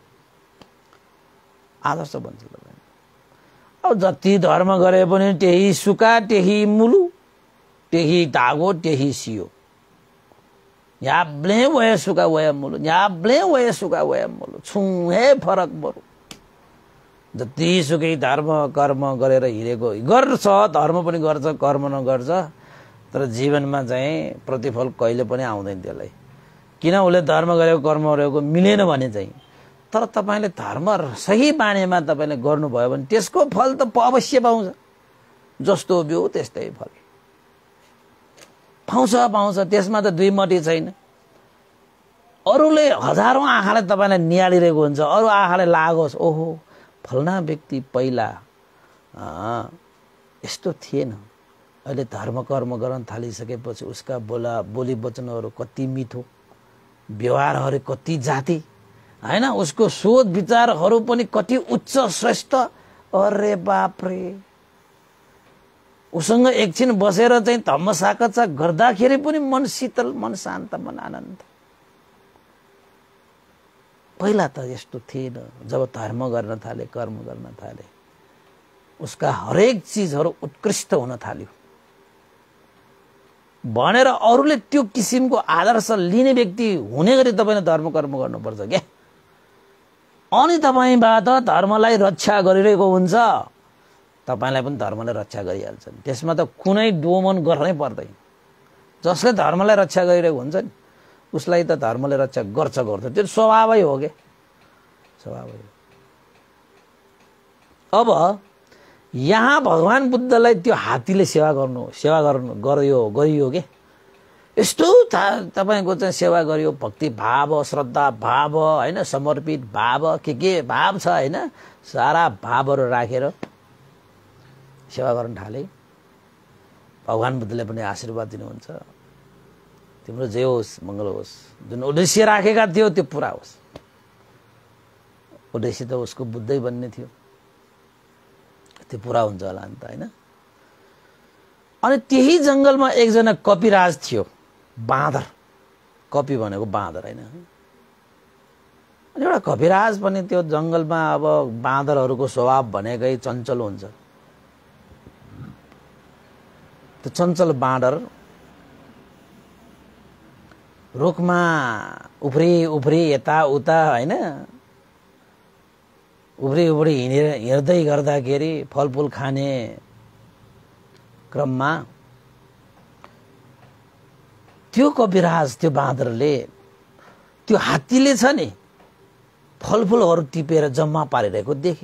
आदर्श बन्छ। तपाईँ अब जति धर्म गरे पनि त्यही सुका त्यही मुलु, त्यही धागो त्यही सियो। याब्ले वया सुका वया मुलु, याब्ले वया सुका वया मुलु, छुहे फरक बरु। जतिसुकै धर्म कर्म गरेर हिँडेको गर्छ, धर्म पनि गर्छ, कर्म नगर्छ, तर जीवनमा चाहिँ प्रतिफल कहिले पनि आउँदैन त्यसलाई। किन उसले धर्म गरेको कर्म गरेको मिलेन भने चाहिँ, तर तपाईँले धर्म सही बानीमा तपाईँले गर्नुभयो भने त्यसको फल त अवश्य पाउँछ। जस्तो बिउ त्यस्तै फल पाउँछ पाउँछ त्यसमा त दुई मटी छैन। अरूले हजारौँ आँखाले तपाईँलाई निहालिरहेको हुन्छ, अरू आँखाले लागोस् ओहो फलना व्यक्ति पहिला यस्तो थिएन, अहिले धर्म कर्म गर्न थालिसकेपछि उसका बोला बोली वचनहरू कति मिठो, व्यवहारहरू कति जाति हैन, उसको सोच विचारहरू पनि कति उच्च श्रेष्ठ। अरे बापरे, उसँग एकछिन बसेर चाहिँ धम्म साकचा गर्दाखेरि पनि मन शीतल, मन शान्त, मन आनन्द। पहिला त यस्तो थिएन। जब धर्म गर्न थाले, कर्म गर्न थाले, उसका हरेक चिजहरू उत्कृष्ट हुन थाल्यो भनेर अरूले त्यो किसिमको आदर्श लिने व्यक्ति हुने गरी तपाईँले धर्म कर्म गर्नुपर्छ क्या। अनि तपाईँबाट धर्मलाई रक्षा गरिरहेको हुन्छ, तपाईँलाई पनि धर्मले रक्षा गरिहाल्छ। त्यसमा त कुनै डोमन गर्नै पर्दैन। जसले धर्मलाई रक्षा गरिरहेको हुन्छ नि उसलाई त धर्मले रक्षा गर्छ गर्छ, त्यो स्वभावै हो क्या, स्वभावै हो। अब यहाँ भगवान बुद्धलाई त्यो हात्तीले सेवा गर्नु सेवा गर्नु गरियो गरियो के यस्तो तपाईँको चाहिँ सेवा गरियो, भक्ति भाव, श्रद्धा भाव हैन, समर्पित भाव, के के भाव छ हैन, सारा भावहरू राखेर सेवा गर्न थाले। भगवान बुद्धले पनि आशीर्वाद दिनुहुन्छ, तिम्रो जय होस्, मङ्गल होस्, जुन उद्देश्य राखेका थियो त्यो पुरा होस्। उद्देश्य त उसको बुद्धै बन्ने थियो, त्यो पुरा हुन्छ होला नि त हैन। अनि त्यही जंगलमा एकजना कपिराज थियो, बाँदर। कपि भनेको बाँदर हैन। एउटा कपिराज पनि त्यो जंगलमा, अब बाँदरहरूको स्वभाव भनेकै चञ्चल हुन्छ। त्यो चञ्चल बाँदर रुखमा उफ्री उफ्री यताउता हैन, उफ्री उफ्री हिँडेर हिँड्दै गर्दाखेरि फलफुल खाने क्रममा त्यो कपिराज, त्यो बाँदरले त्यो हात्तीले छ नि फलफुलहरू टिपेर जम्मा पारिरहेको देखे।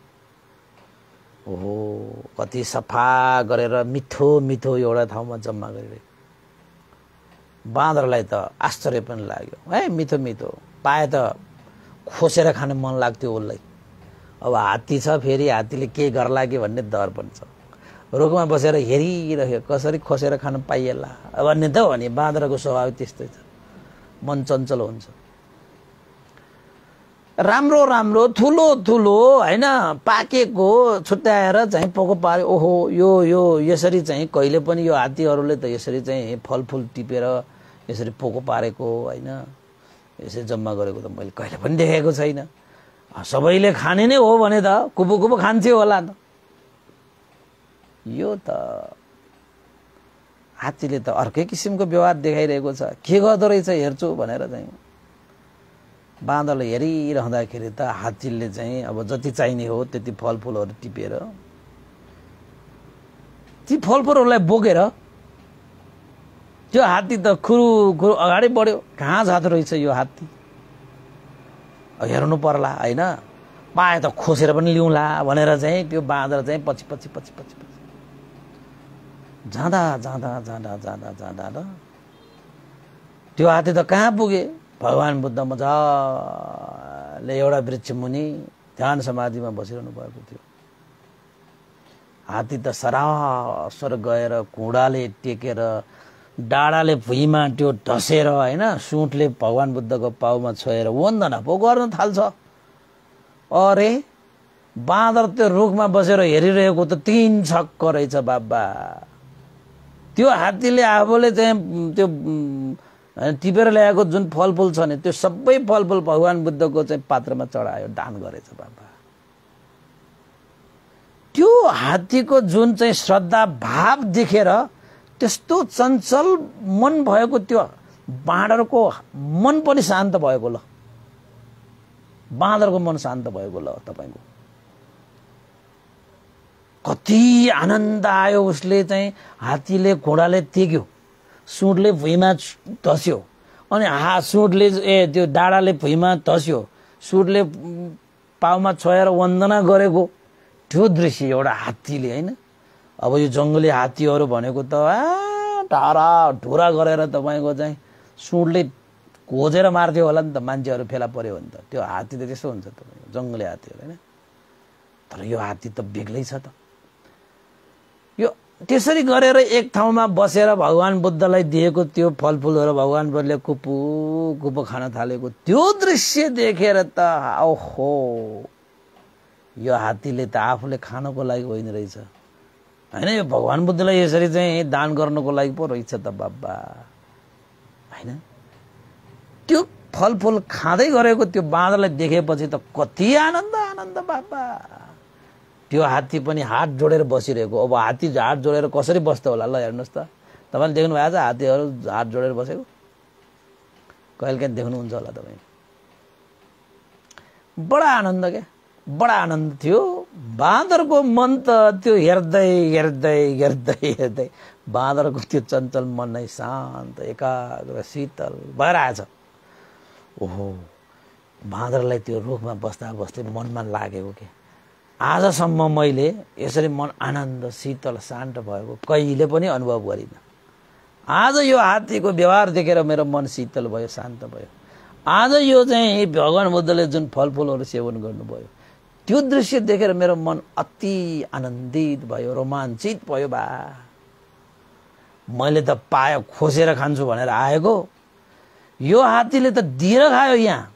ओहो, कति सफा गरेर मिठो मिठो एउटा ठाउँमा जम्मा गरिरहेको। बाँदरलाई त आश्चर्य पनि लाग्यो, है मिठो मिठो पाए त खोसेर खान मन लाग्थ्यो उसलाई। अब हात्ती छ, फेरि हात्तीले के गर्ला कि भन्ने डर पनि छ। रुखमा बसेर हेरिरह्यो कसरी खोसेर खान पाइएला भन्ने त हो नि। बाँदरको स्वभाव त्यस्तै छ, मन चञ्चल हुन्छ। राम्रो राम्रो ठुलो ठुलो हैन पाकेको छुट्याएर चाहिँ पोको पार्यो। ओहो, यो यो यसरी चाहिँ कहिले पनि यो हात्तीहरूले त यसरी चाहिँ फलफुल टिपेर यसरी पोको पारेको हैन, यसरी जम्मा गरेको त मैले कहिले पनि देखेको छैन। सबैले खाने नै हो भने त कुपु कुपु खान्थ्यो होला त। यो त हात्तीले त अर्कै किसिमको व्यवहार देखाइरहेको छ, के गर्दो रहेछ हेर्छु भनेर चाहिँ बाँदरले हेरिरहँदाखेरि त हात्तीले चाहिँ अब जति चाहिने हो त्यति फलफुलहरू टिपेर ती फलफुलहरूलाई बोकेर त्यो हात्ती त खुरु खुरु अगाडि बढ्यो। कहाँ जाँदो रहेछ यो हात्ती, हेर्नु पर्ला होइन, पाए त खोसेर पनि ल्याउँला भनेर चाहिँ त्यो बाँदर चाहिँ पछि पछि पछि पछि पछि जाँदा जाँदा जाँदा जाँदा जाँदा र त्यो हात्ती त कहाँ पुगे? भगवान बुद्ध मजाले एउटा वृक्ष मुनि ध्यान समाधिमा बसिरहनु भएको थियो। हात्ती त सरासर गएर घुँडाले टेकेर डाँडाले भुइँमा त्यो ढसेर होइन सुँठले भगवान बुद्धको पाउमा छोएर वन्दना पो गर्न थाल्छ। अरे बाँदर त्यो रुखमा बसेर हेरिरहेको त तीन छक्क रहेछ बाबा। त्यो हात्तीले आफूले चाहिँ त्यो टिपेर ल्याएको जुन फलफुल छ नि त्यो सबै फलफुल भगवान बुद्धको चाहिँ पात्रमा चढायो, दान गरेछ बाबा। त्यो हात्तीको जुन चाहिँ श्रद्धा भाव देखेर त्यस्तो चञ्चल मन भएको त्यो बाँदरको मन पनि शान्त भएको। ल बाँदरको मन शान्त भएको ल तपाईको कति आनन्द आयो। उसले चाहिँ हात्तीले घोडाले तेग्यो, सुँडले भुइँमा धस्यो, अनि हा सुँडले ए त्यो डाँडाले भुइँमा धस्यो, सुँडले पाउमा छोएर वन्दना गरेको त्यो दृश्य एउटा हात्तीले होइन। अब यो जङ्गली हात्तीहरू भनेको त आ टाढा ढुरा गरेर तपाईँको चाहिँ सुँडले खोजेर मार्थ्यो होला नि त, मान्छेहरू फेला पर्यो भने त। त्यो हात्ती त त्यस्तो हुन्छ तपाईँको जङ्गली हात्तीहरू होइन। तर यो हात्ती त बेग्लै छ त। यो त्यसरी गरेर एक ठाउँमा बसेर भगवान बुद्धलाई दिएको त्यो फलफुलहरू भगवान बुद्धले कुपु कुपु खान थालेको त्यो दृश्य देखेर त ओहो यो हात्तीले त आफूले खानको लागि होइन रहेछ होइन, यो भगवान बुद्धलाई यसरी चाहिँ दान गर्नको लागि पो रहेछ त बाबा होइन। त्यो फलफुल खाँदै गरेको त्यो बाँदरलाई देखेपछि त कति आनन्द आनन्द बाबा। त्यो हात्ती पनि हात जोडेर बसिरहेको। अब हात्ती हात जोडेर कसरी बस्छ होला ल हेर्नुहोस् त। तपाईँले देख्नु भएको छ हात्तीहरू हात जोडेर बसेको? कहिलेकाहीँ देख्नुहुन्छ होला तपाईँ। बडा आनन्द क्या, बडा आनन्द थियो। बाँदरको मन त त्यो हेर्दै हेर्दै हेर्दै हेर्दै बाँदरको त्यो चञ्चल मन नै शान्त एकाग्र शीतल भएर आएछ। ओहो बाँदरलाई त्यो रुखमा बस्दा बस्दै मनमा लागेको के आजसम्म मैले यसरी मन आनन्द शीतल शान्त भएको कहिले पनि अनुभव गरिनँ। आज यो हात्तीको व्यवहार देखेर मेरो मन शीतल भयो, शान्त भयो। आज यो चाहिँ भगवान बुद्धले जुन फलफुलहरू सेवन गर्नुभयो त्यो दृश्य देखेर मेरो मन अति आनन्दित भयो, रोमाञ्चित भयो। बा मैले त पायो खोसेर खान्छु भनेर आएको, यो हात्तीले त दिएर खायो यहाँ।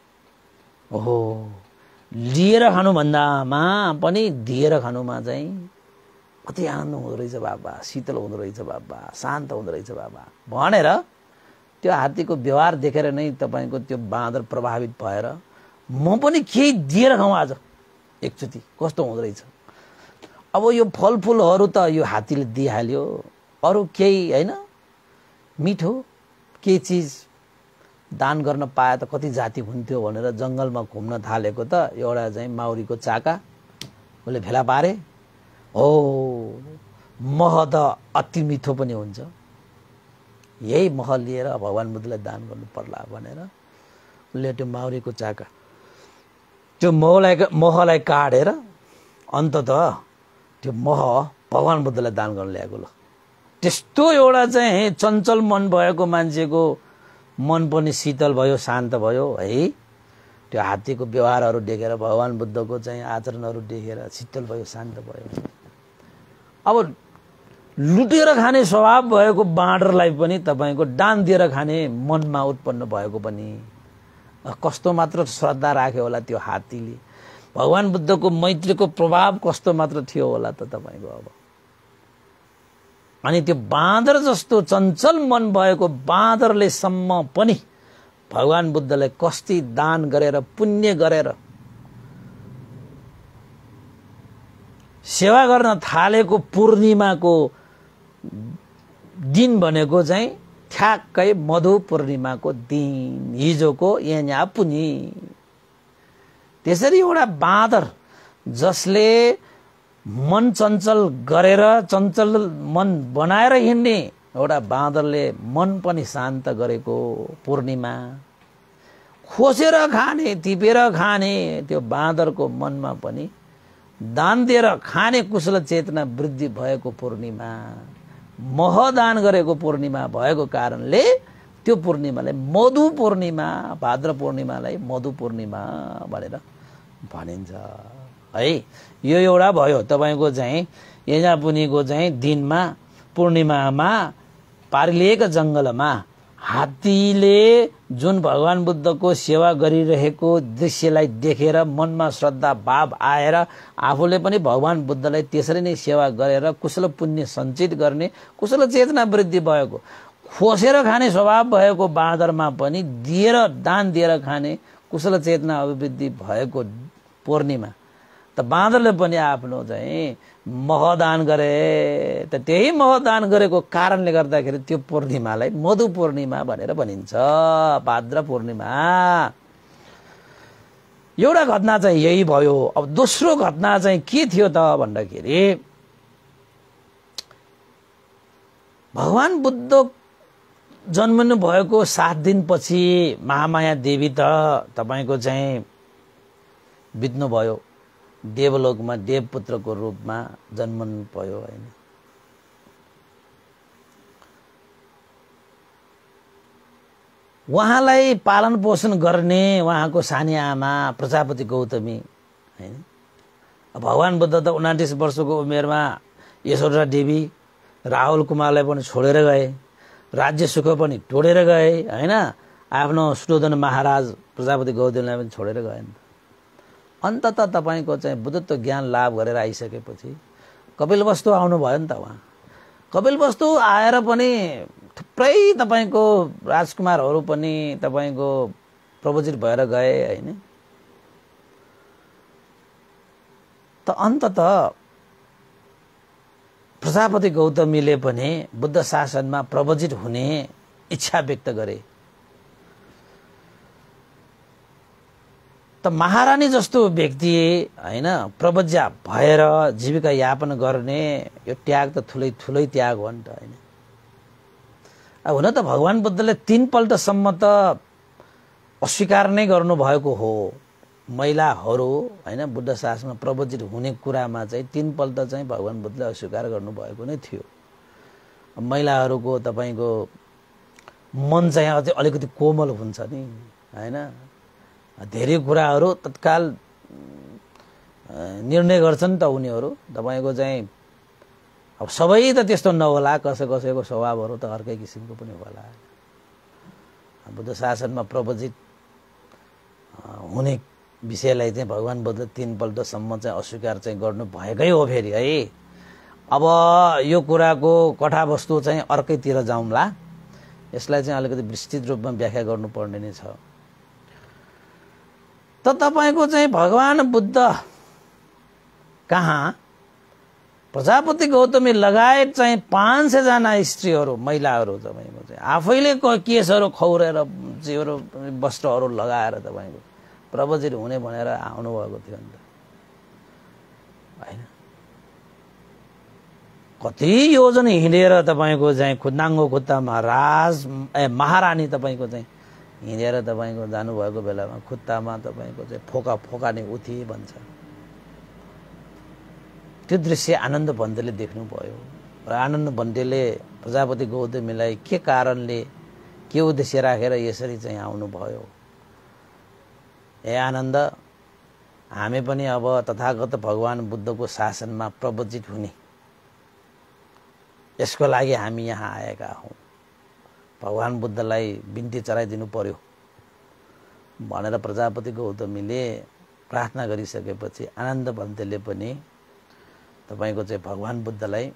ओहो लिएर खानु भन्दामा पनि दिएर खानुमा चाहिँ कति आनन्द हुँदो रहेछ बाबा, शीतल हुँदो रहेछ बाबा, शान्त हुँदो रहेछ बाबा भनेर त्यो हात्तीको व्यवहार देखेर नै तपाईँको त्यो बाँदर प्रभावित भएर म पनि केही दिएर खाउँ आज एकचोटि, कस्तो हुँदो रहेछ। अब यो फलफुलहरू त यो हात्तीले दिइहाल्यो, अरू केही होइन मिठो केही चिज दान गर्न पाए त कति जाति हुन्थ्यो भनेर जङ्गलमा घुम्न थालेको त एउटा चाहिँ माउरीको चाका उसले भेला पारे। हो मह त अति मिठो पनि हुन्छ, यही मह लिएर भगवान बुद्धलाई दान गर्नु पर्ला भनेर उसले त्यो माउरीको चाका त्यो महलाई महलाई काटेर अन्तत त्यो मह भगवान बुद्धलाई दान गर्न ल्याएको। ल त्यस्तो एउटा चाहिँ चञ्चल मन भएको मान्छेको मन पनि शीतल भयो, शान्त भयो है। त्यो हात्तीको व्यवहारहरू देखेर भगवान बुद्धको चाहिँ आचरणहरू देखेर शीतल भयो, शान्त भयो। अब लुटेर खाने स्वभाव भएको बाँदरलाई पनि तपाईँको दान दिएर खाने मनमा उत्पन्न भएको पनि कस्तो मात्र श्रद्धा राख्यो होला त्यो हात्तीले, भगवान बुद्धको मैत्रीको प्रभाव कस्तो मात्र थियो होला त तपाईँको। अब अनि त्यो बाँदर जस्तो चञ्चल मन भएको बाँदरले सम्म पनि भगवान बुद्धलाई कस्ती दान गरेर पुण्य गरेर सेवा गर्न थालेको पूर्णिमाको दिन भनेको चाहिँ ठ्याक्कै मधु पूर्णिमाको दिन हिजोको यहाँ पुनि। त्यसरी एउटा बाँदर जसले मन चञ्चल गरेर चञ्चल मन बनाएर हिँड्ने एउटा बाँदरले मन पनि शान्त गरेको पूर्णिमा, खोसेर खाने टिपेर खाने त्यो बाँदरको मनमा पनि दान दिएर खाने कुशल चेतना वृद्धि भएको पूर्णिमा, महदान गरेको पूर्णिमा भएको कारणले त्यो पूर्णिमालाई मधु पूर्णिमा, भाद्र पूर्णिमालाई मधु पूर्णिमा भनेर भनिन्छ है। यो एउटा भयो तपाईको चाहिँ यहाँ पुनिको चाहिँ दिनमा पूर्णिमामा पारिलिएका जंगलमा हात्तीले जुन भगवान बुद्धको सेवा गरिरहेको दृश्यलाई देखेर मनमा श्रद्धा भाव आएर आफूले पनि भगवान बुद्धलाई त्यसरी नै सेवा गरेर कुशल पुण्य सञ्चित गर्ने कुशल चेतना वृद्धि भएको, खोसेर खाने स्वभाव भएको बाँदरमा पनि दिएर दान दिएर खाने कुशल चेतना अभिवृद्धि भएको पूर्णिमा। त बाँदरले पनि आफ्नो चाहिँ महदान गरे, त त्यही महदान गरेको कारणले गर्दाखेरि त्यो पूर्णिमालाई मधु पूर्णिमा भनेर भनिन्छ, भाद्र पूर्णिमा। एउटा घटना चाहिँ यही भयो। अब दोस्रो घटना चाहिँ के थियो त भन्दाखेरि भगवान बुद्ध जन्मनु भएको सात दिनपछि महामाया देवी त तपाईको चाहिँ बित्नु भयो, देवलोकमा देवपुत्रको रूपमा जन्मनु भयो हैन। उहाँलाई पालन पोषण गर्ने उहाँको सानी आमा प्रजापति गौतमी हैन। भगवान बुद्ध त उनान्तीस वर्षको उमेरमा यशोधरा देवी राहुल कुमारलाई पनि छोडेर गए, राज्य सुख पनि तोडेर गए हैन। आफ्नो सुयोधन महाराज प्रजापति गौतमीलाई पनि छोडेर गए। अन्ततः तपाईको चाहिँ बुद्धत्व ज्ञान लाभ गरेर आइसकेपछि कपिलवस्तु आउनु भयो नि त। उहाँ कपिलवस्तु आएर पनि थुप्रै तपाईको राजकुमारहरू पनि तपाईको प्रवजित भएर गए हैन। त अन्ततः प्रजापति गौतमीले पनि बुद्ध शासनमा प्रवजित हुने इच्छा व्यक्त गरे। त महारानी जस्तो व्यक्ति हैन प्रवज्या भएर जीविका यापन गर्ने यो त्याग त ठुलै ठुलै त्याग हो नि त हैन। अब हुन त भगवान बुद्धले तीन पल्टसम्म त अस्वीकार नै गर्नु भएको हो। महिलाहरू हैन बुद्ध शासनमा प्रवजित हुने कुरामा चाहिँ तीन पल्ट चाहिँ भगवान बुद्धले अस्वीकार गर्नु भएको नै थियो। महिलाहरूको तपाईको मन चाहिँ अझै अलिकति कोमल हुन्छ नि हैन। धेरै कुराहरू तत्काल निर्णय गर्छन् त उनीहरू। तपाईको चाहिँ अब सबै त त्यस्तो नहोला, कसै कसैको स्वभावहरू त अर्कै किसिमको पनि होला। बुद्ध शासनमा प्रवजित हुने विषयलाई चाहिँ भगवान बुद्ध तीन पल्टसम्म चाहिँ अस्वीकार चाहिँ गर्नु भएकै हो फेरि है। अब यो कुराको कथावस्तु चाहिँ अर्कैतिर जाउँला, यसलाई चाहिँ अलिकति विस्तृत रूपमा व्याख्या गर्नुपर्ने नै छ। त तपाईको चाहिँ भगवान बुद्ध कहाँ प्रजापति गौतमी लगायत चाहिँ पाँच सय जना स्त्रीहरू महिलाहरू तपाईको चाहिँ आफैले केसहरू खौरेर जेहरू वस्त्रहरू लगाएर तपाईको प्रवजित हुने भनेर आउनु भएको थियो नि त हैन। कति योजना हिँडेर तपाईको चाहिँ खुद्दाङ्गो खुट्टामा राज ए महारानी तपाईको चाहिँ हिँडेर तपाईको जानुभएको बेलामा खुट्टामा तपाईको चाहिँ फोका फोकाने उठी भन्छ। त्यो दृश्य आनन्द बन्देले देख्नुभयो र आनन्द बन्देले प्रजापति गौतमीलाई के कारणले के उद्देश्य राखेर यसरी चाहिँ आउनुभयो। ए आनन्द, हामी पनि अब तथागत भगवान बुद्धको शासनमा प्रवजित हुने यसको लागि हामी यहाँ आएका हौं। भगवान बुद्धलाई बिन्ती चढाइदिनु पर्यो भनेर प्रजापति गौतमीले प्रार्थना गरिसकेपछि आनन्द बन्देले पनि तपाईको चाहिँ भगवान बुद्धलाई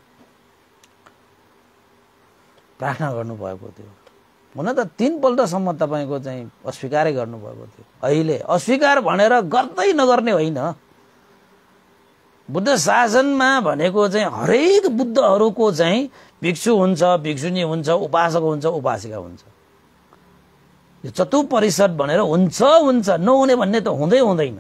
प्रार्थना गर्नुभएको थियो। हुन त तीन पल्टसम्म तपाईको चाहिँ अस्वीकारै गर्नुभएको थियो। अहिले अस्वीकार भनेर गर्दै नगर्ने होइन। बुद्ध शासनमा भनेको चाहिँ हरेक बुद्धहरूको चाहिँ भिक्षु हुन्छ, भिक्षुनी हुन्छ, उपासक हुन्छ, उपासिका हुन्छ। यो चतुपरिषद भनेर हुन्छ हुन्छ, नहुने भन्ने त हुँदै हुँदैन।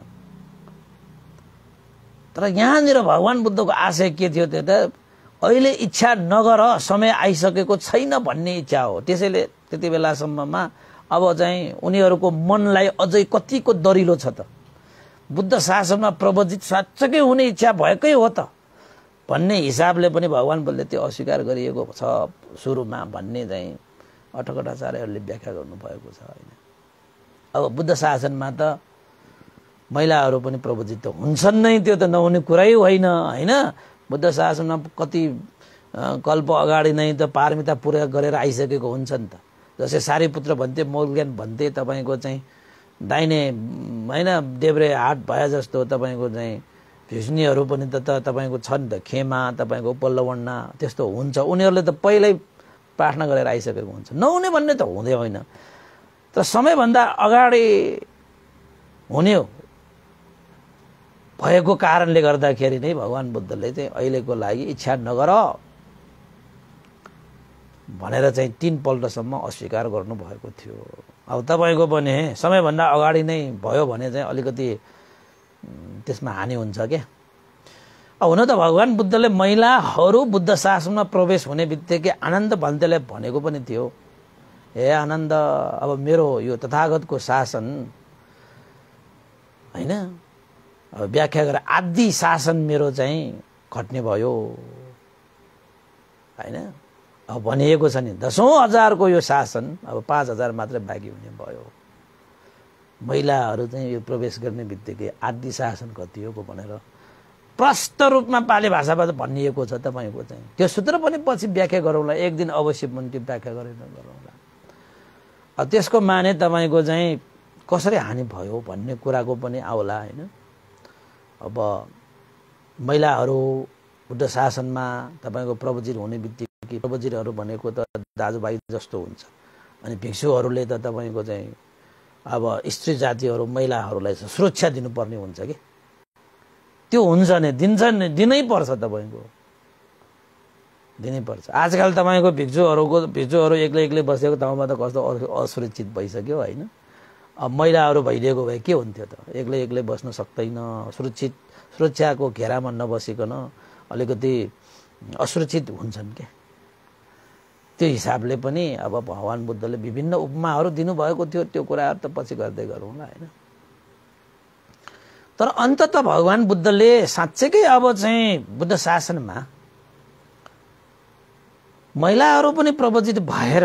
तर यहाँनिर भगवान बुद्धको आशय के थियो त्यो त अहिले इच्छा नगर, समय आइसकेको छैन भन्ने इच्छा हो। त्यसैले त्यति बेलासम्ममा अब चाहिँ उनीहरूको मनलाई अझै कतिको दरिलो छ त, बुद्ध शासनमा प्रवजित साँच्चकै हुने इच्छा भएकै हो त भन्ने हिसाबले पनि भगवान बुद्धले त्यो अस्वीकार गरिएको छ सुरुमा भन्ने चाहिँ अठकटाचार्यहरूले व्याख्या गर्नुभएको छ हैन। अब बुद्ध शासनमा त महिलाहरू पनि प्रवजित त हुन्छन् नै, त्यो त नहुने कुरै होइन हैन। बुद्ध शासनमा कति कल्प अगाडि नै त पारमिता पुरा गरेर आइसकेको हुन्छ नि त। जस्तै सारीपुत्र भन्थे, मौलज्ञान भन्थे, तपाईँको चाहिँ दाहिने हैन देब्रे हात भए जस्तो तपाईँको चाहिँ भिष्णीहरू पनि त तपाईँको छन् त, खेमा तपाईँको पल्लवण्णा त्यस्तो हुन्छ। उनीहरूले त पहिल्यै प्रार्थना गरेर आइसकेको हुन्छ, नहुने भन्ने त हुँदै होइन। तर समयभन्दा अगाडि हुने हो भएको कारणले गर्दाखेरि नै भगवान बुद्धले चाहिँ अहिलेको लागि इच्छा नगर भनेर चाहिँ तीन पल्टसम्म अस्वीकार गर्नुभएको थियो। अब तपाईँको पनि समयभन्दा अगाडि नै भयो भने चाहिँ अलिकति त्यसमा हानि हुन्छ क्या। अब हुन त भगवान बुद्धले महिलाहरू बुद्ध शासनमा प्रवेश हुने बित्तिकै आनन्द भन्तेले भनेको पनि थियो, हे आनन्द, अब मेरो यो तथागतको शासन हैन, अब व्याख्या गरेर आदि शासन मेरो चाहिँ घट्ने भयो हैन। अब भनिएको छ नि दसौँ हजारको यो शासन अब पाँच हजार मात्रै बाँकी हुने भयो। महिलाहरू चाहिँ यो प्रवेश गर्ने बित्तिकै आदि शासन कति हो भनेर प्रष्ट रूपमा पाली भाषाबाट भनिएको छ। तपाईँको चाहिँ त्यो सूत्र पनि पछि व्याख्या गरौँला, एक दिन अवश्य पनि त्यो व्याख्या गरेर गरौँला। अब त्यसको माने तपाईँको चाहिँ कसरी हानि भयो भन्ने कुराको पनि आउला हैन। अब महिलाहरू बुद्ध शासनमा तपाईँको प्रवजित हुने बित्तिकै प्रवजितहरू भनेको त दाजुभाइ जस्तो हुन्छ, अनि भिक्षुहरूले त तपाईँको चाहिँ अब स्त्री जातिहरू महिलाहरूलाई सुरक्षा दिनुपर्ने हुन्छ कि त्यो हुन्छ नि, दिन्छ नि, दिनै पर्छ, तपाईँको दिनै पर्छ। आजकल तपाईँको भिक्षुहरूको भिक्षुहरू एक्लै एक्लै बसेको ठाउँमा त कस्तो असुरक्षित भइसक्यो होइन। अब महिलाहरू भइदिएको भए के हुन्थ्यो त, एक्लै एक्लै बस्न सक्दैन, सुरक्षित सुरक्षाको घेरामा नबसिकन अलिकति असुरक्षित हुन्छन् क्या। त्यो हिसाबले पनि अब भगवान बुद्धले विभिन्न उपमाहरू दिनुभएको थियो, त्यो कुराहरू त पछि गर्दै गरौँला होइन। तर अन्तत भगवान बुद्धले साँच्चैकै अब चाहिँ बुद्ध शासनमा महिलाहरू पनि प्रवजित भएर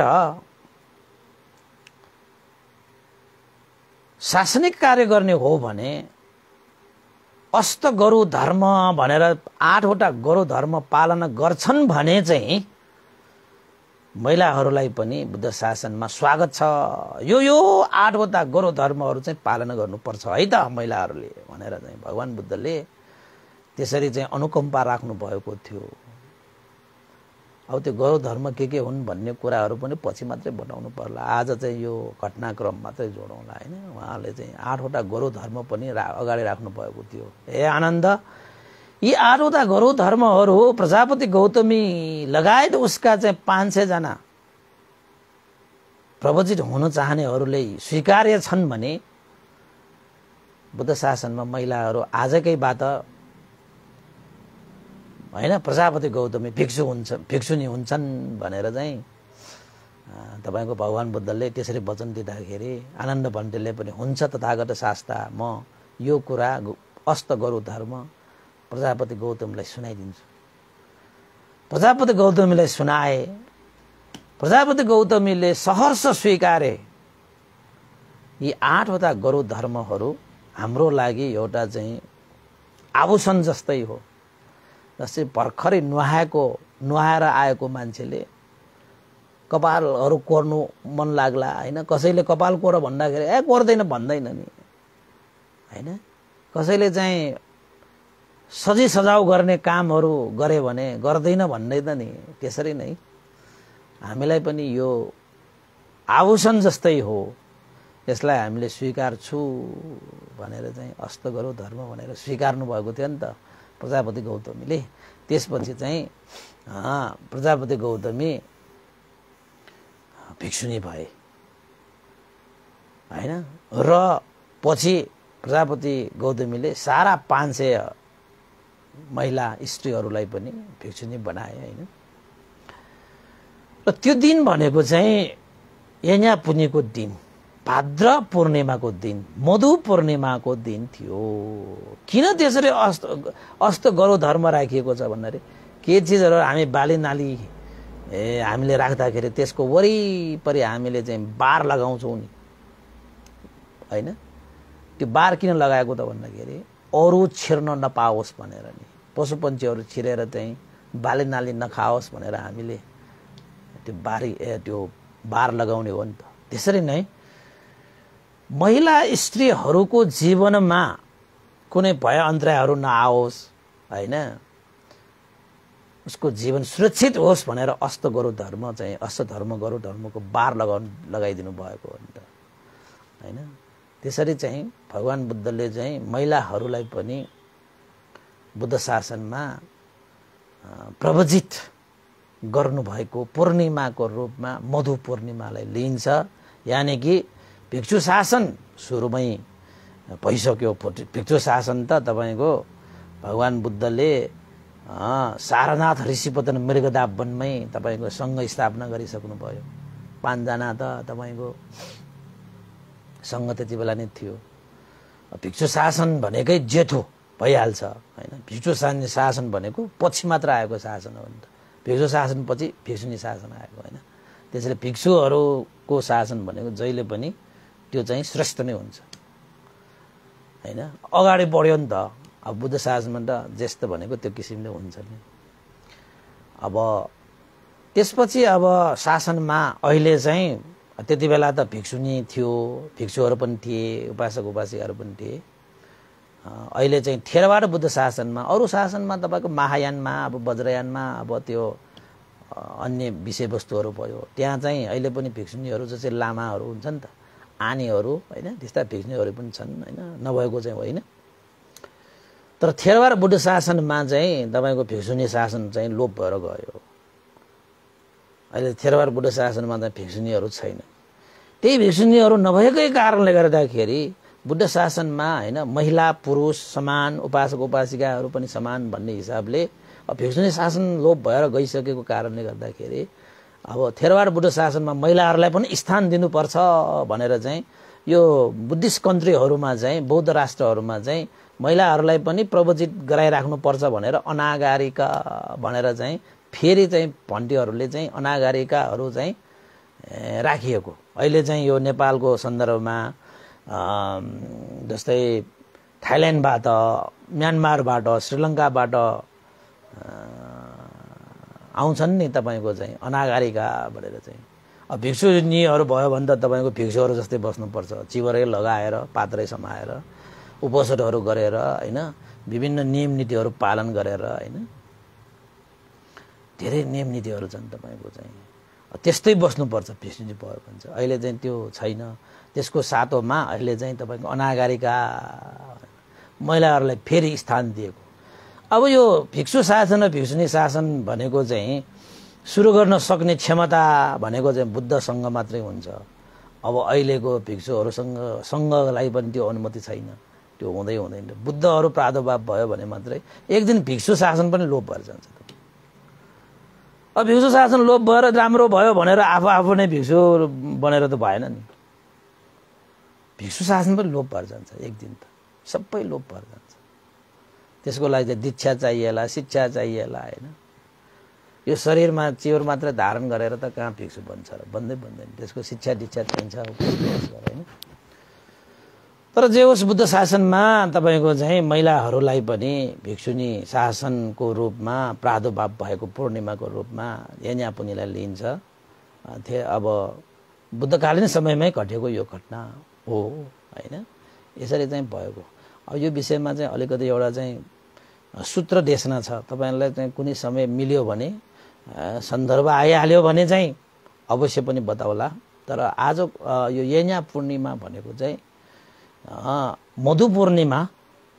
शासनिक कार्य गर्ने हो भने अष्ट गरु धर्म भनेर आठवटा गरु धर्म पालना गर्छन् भने चाहिँ महिलाहरूलाई पनि बुद्ध शासनमा स्वागत छ। यो यो आठवटा गरु धर्महरू चाहिँ पालना गर्नुपर्छ है त महिलाहरूले भनेर चाहिँ भगवान बुद्धले त्यसरी चाहिँ अनुकम्पा राख्नु भएको थियो। अब त्यो गरु धर्म के के हुन् भन्ने कुराहरू पनि पछि मात्रै बताउनु पर्ला, आज चाहिँ यो घटनाक्रम मात्रै जोडौँला होइन। उहाँले चाहिँ आठवटा गरु धर्म पनि रा अगाडि राख्नु भएको थियो। हे आनन्द, यी आठवटा गरु धर्महरू प्रजापति गौतमी लगायत उसका चाहिँ पाँच सय जना प्रवजित हुन चाहनेहरूले स्वीकार्य छन् भने बुद्ध शासनमा महिलाहरू आजकैबाट होइन प्रजापति गौतमी भिक्षु हुन्छ भिक्षुनी हुन्छन् भनेर चाहिँ तपाईँको भगवान बुद्धले त्यसरी वचन दिँदाखेरि आनन्द भन्टेले पनि हुन्छ तथागत शास्ता, म यो कुरा अष्ट गरु धर्म प्रजापति गौतमलाई सुनाइदिन्छु। प्रजापति गौतमीलाई सुनाए, प्रजापति गौतमीले सहर्ष स्वीकारे यी आठवटा गरु धर्महरू हाम्रो लागि एउटा चाहिँ आभूषण जस्तै हो। जस्तै भर्खरै नुहाएको नुहाएर आएको मान्छेले कपालहरू कोर्नु मन लाग्ला होइन, कसैले कपाल कोर भन्दाखेरि ए कोर्दैन भन्दैन नि होइन। कसैले चाहिँ सजी सजाउ गर्ने कामहरू गरे भने गर्दैन भन्दैन नि। त्यसरी नै हामीलाई पनि यो आभूषण जस्तै हो, यसलाई हामीले स्वीकार्छु भनेर चाहिँ अष्ट गरु धर्म भनेर स्वीकार्नु भएको थियो नि त। प्रजापति गौतमीले। त्यसपछि चाहिँ प्रजापति गौतमी भिक्षुनी भए हैन। र पछि प्रजापति गौतमीले सारा पाँच सय महिला स्त्रीहरूलाई पनि भिक्षुनी बनाए हैन। र त्यो दिन भनेको चाहिँ यज्ञ पुण्यको दिन, भाद्र पूर्णिमाको दिन, मधु पूर्णिमाको दिन थियो। किन त्यसरी अस्त अस्त गरौ धर्म राखिएको छ भन्दाखेरि के चिजहरू हामी बाली नाली ए हामीले राख्दाखेरि त्यसको वरिपरि हामीले चाहिँ बार लगाउँछौँ नि हैन। त्यो बार किन लगाएको त भन्दाखेरि अरू छिर्न नपाओस् भनेर नि, पशुपन्छीहरू छिरेर चाहिँ बाली नाली नखाओस् भनेर हामीले त्यो बारी त्यो बार लगाउने हो नि त। त्यसरी नै महिला स्त्रीहरूको जीवनमा कुनै भय अन्तरायहरू नआओस् हैन, उसको जीवन सुरक्षित होस् भनेर अस्त गरौ धर्म चाहिँ अस्त धर्म गरौ धर्मको बार लगाउनु लगाइदिनु भएको हो नि त हैन। त्यसरी चाहिँ भगवान बुद्धले चाहिँ महिलाहरूलाई पनि बुद्ध शासनमा प्रवजित गर्नुभएको पूर्णिमाको रूपमा मधु पूर्णिमालाई लिइन्छ। यानि कि भिक्षु शासन सुरुमै भइसक्यो। भिक्षु शासन त तपाईँको भगवान बुद्धले सारनाथ ऋषिपतन मृगदा वनमै तपाईँको सङ्घ स्थापना गरिसक्नु भयो। पाँचजना त तपाईँको सङ्घ त्यति बेला नै थियो। भिक्षु शासन भनेकै जेठो भइहाल्छ होइन। भिक्षु शासन भनेको पछि मात्र आएको शासन हो नि त। भिक्षु शासन पछि भिक्षुनी शासन आएको होइन। त्यसैले भिक्षुहरूको शासन भनेको जहिले पनि त्यो चाहिँ श्रेष्ठ नै हुन्छ हैन। अगाडि बढ्यो नि त। अब बुद्ध शासनमा त ज्येष्ठ भनेको त्यो किसिमले हुन्छ नि। अब त्यसपछि अब शासनमा अहिले चाहिँ त्यति बेला त भिक्षुनी थियो, भिक्षुहरू पनि थिए, उपासक उपासिकाहरू पनि थिए। अहिले चाहिँ थेरवाद बुद्ध शासनमा, अरू शासनमा तपाईँको महायानमा अब वज्रयानमा अब त्यो अन्य विषयवस्तुहरू भयो। त्यहाँ चाहिँ अहिले पनि भिक्षुनीहरू जस्तै लामाहरू हुन्छ नि त, आनीहरू होइन, त्यस्ता भिक्षुनीहरू पनि छन् होइन, नभएको चाहिँ होइन। तर थेरवाद बुद्ध शासनमा चाहिँ तपाईँको भिक्षुनी शासन चाहिँ लोप भएर गयो। अहिले थेरवाद बुद्ध शासनमा त भिक्षुनीहरू छैन। त्यही भिक्षुनीहरू नभएकै कारणले गर्दाखेरि बुद्ध शासनमा होइन महिला पुरुष समान, उपासक उपासिकाहरू पनि समान भन्ने हिसाबले अब भिक्षुनी शासन लोप भएर गइसकेको कारणले गर्दाखेरि अब थेरवाद बुद्ध शासनमा महिलाहरूलाई पनि स्थान दिनुपर्छ भनेर चाहिँ यो बुद्धिस्ट कन्ट्रीहरूमा चाहिँ बौद्ध राष्ट्रहरूमा चाहिँ महिलाहरूलाई पनि प्रवचित गराइराख्नुपर्छ भनेर अनागारिका भनेर चाहिँ फेरि चाहिँ भन्टीहरूले चाहिँ अनागारिकाहरू चाहिँ राखिएको। अहिले चाहिँ यो नेपालको सन्दर्भमा जस्तै थाइल्यान्डबाट, म्यानमारबाट, श्रीलङ्काबाट आउँछन् नि तपाईँको चाहिँ अनागारिका भनेर चाहिँ। अब भिक्षुनीहरू भयो भने त तपाईँको भिक्षुहरू जस्तै बस्नुपर्छ, चिवरै लगाएर पात्रै समाएर उपवासहरू गरेर होइन, विभिन्न नियम नीतिहरू पालन गरेर होइन, धेरै नियम नीतिहरू छन् तपाईँको चाहिँ त्यस्तै बस्नुपर्छ भिक्षुनी भयो भने चाहिँ। अहिले चाहिँ त्यो छैन। त्यसको सातोमा अहिले चाहिँ तपाईँको अनागारिका महिलाहरूलाई फेरि स्थान दिएको। अब यो भिक्षु शासन र भिक्षुनी शासन भनेको चाहिँ सुरु गर्न सक्ने क्षमता भनेको चाहिँ बुद्ध सङ्घ मात्रै हुन्छ। अब अहिलेको भिक्षुहरूसँग सङ्घलाई पनि त्यो अनुमति छैन, त्यो हुँदै हुँदैन। बुद्धहरू प्रादुर्भाव भयो भने मात्रै एक दिन भिक्षु शासन पनि लोप भएर जान्छ। अब भिक्षु शासन लोप भएर राम्रो भयो भनेर आफू आफू नै भिक्षु बनेर त भएन नि। भिक्षु शासन पनि लोप भएर जान्छ एक दिन, त सबै लोप भएर जान्छ। त्यसको लागि चाहिँ दीक्षा चाहिएला, शिक्षा चाहिएला होइन। यो शरीरमा चिवर मात्र धारण गरेर त कहाँ भिक्षु बन्छ र, बन्दै बन्दैन। त्यसको शिक्षा दीक्षा चाहिन्छ होइन। तर जे होस् बुद्ध शासनमा तपाईँको चाहिँ महिलाहरूलाई पनि भिक्षुनी शासनको रूपमा प्रादुर्भाव भएको पूर्णिमाको रूपमा यज्ञ पुण्यलाई लिइन्छ। अब बुद्धकालीन समयमै घटेको यो घटना हो होइन। यसरी चाहिँ भएको। अब यो विषयमा चाहिँ अलिकति एउटा चाहिँ सूत्र देशना छ। तपाईँलाई चाहिँ कुनै समय मिल्यो भने, सन्दर्भ आइहाल्यो भने चाहिँ अवश्य पनि बताउला। तर आज यो यज्ञ पूर्णिमा भनेको चाहिँ मधु पूर्णिमा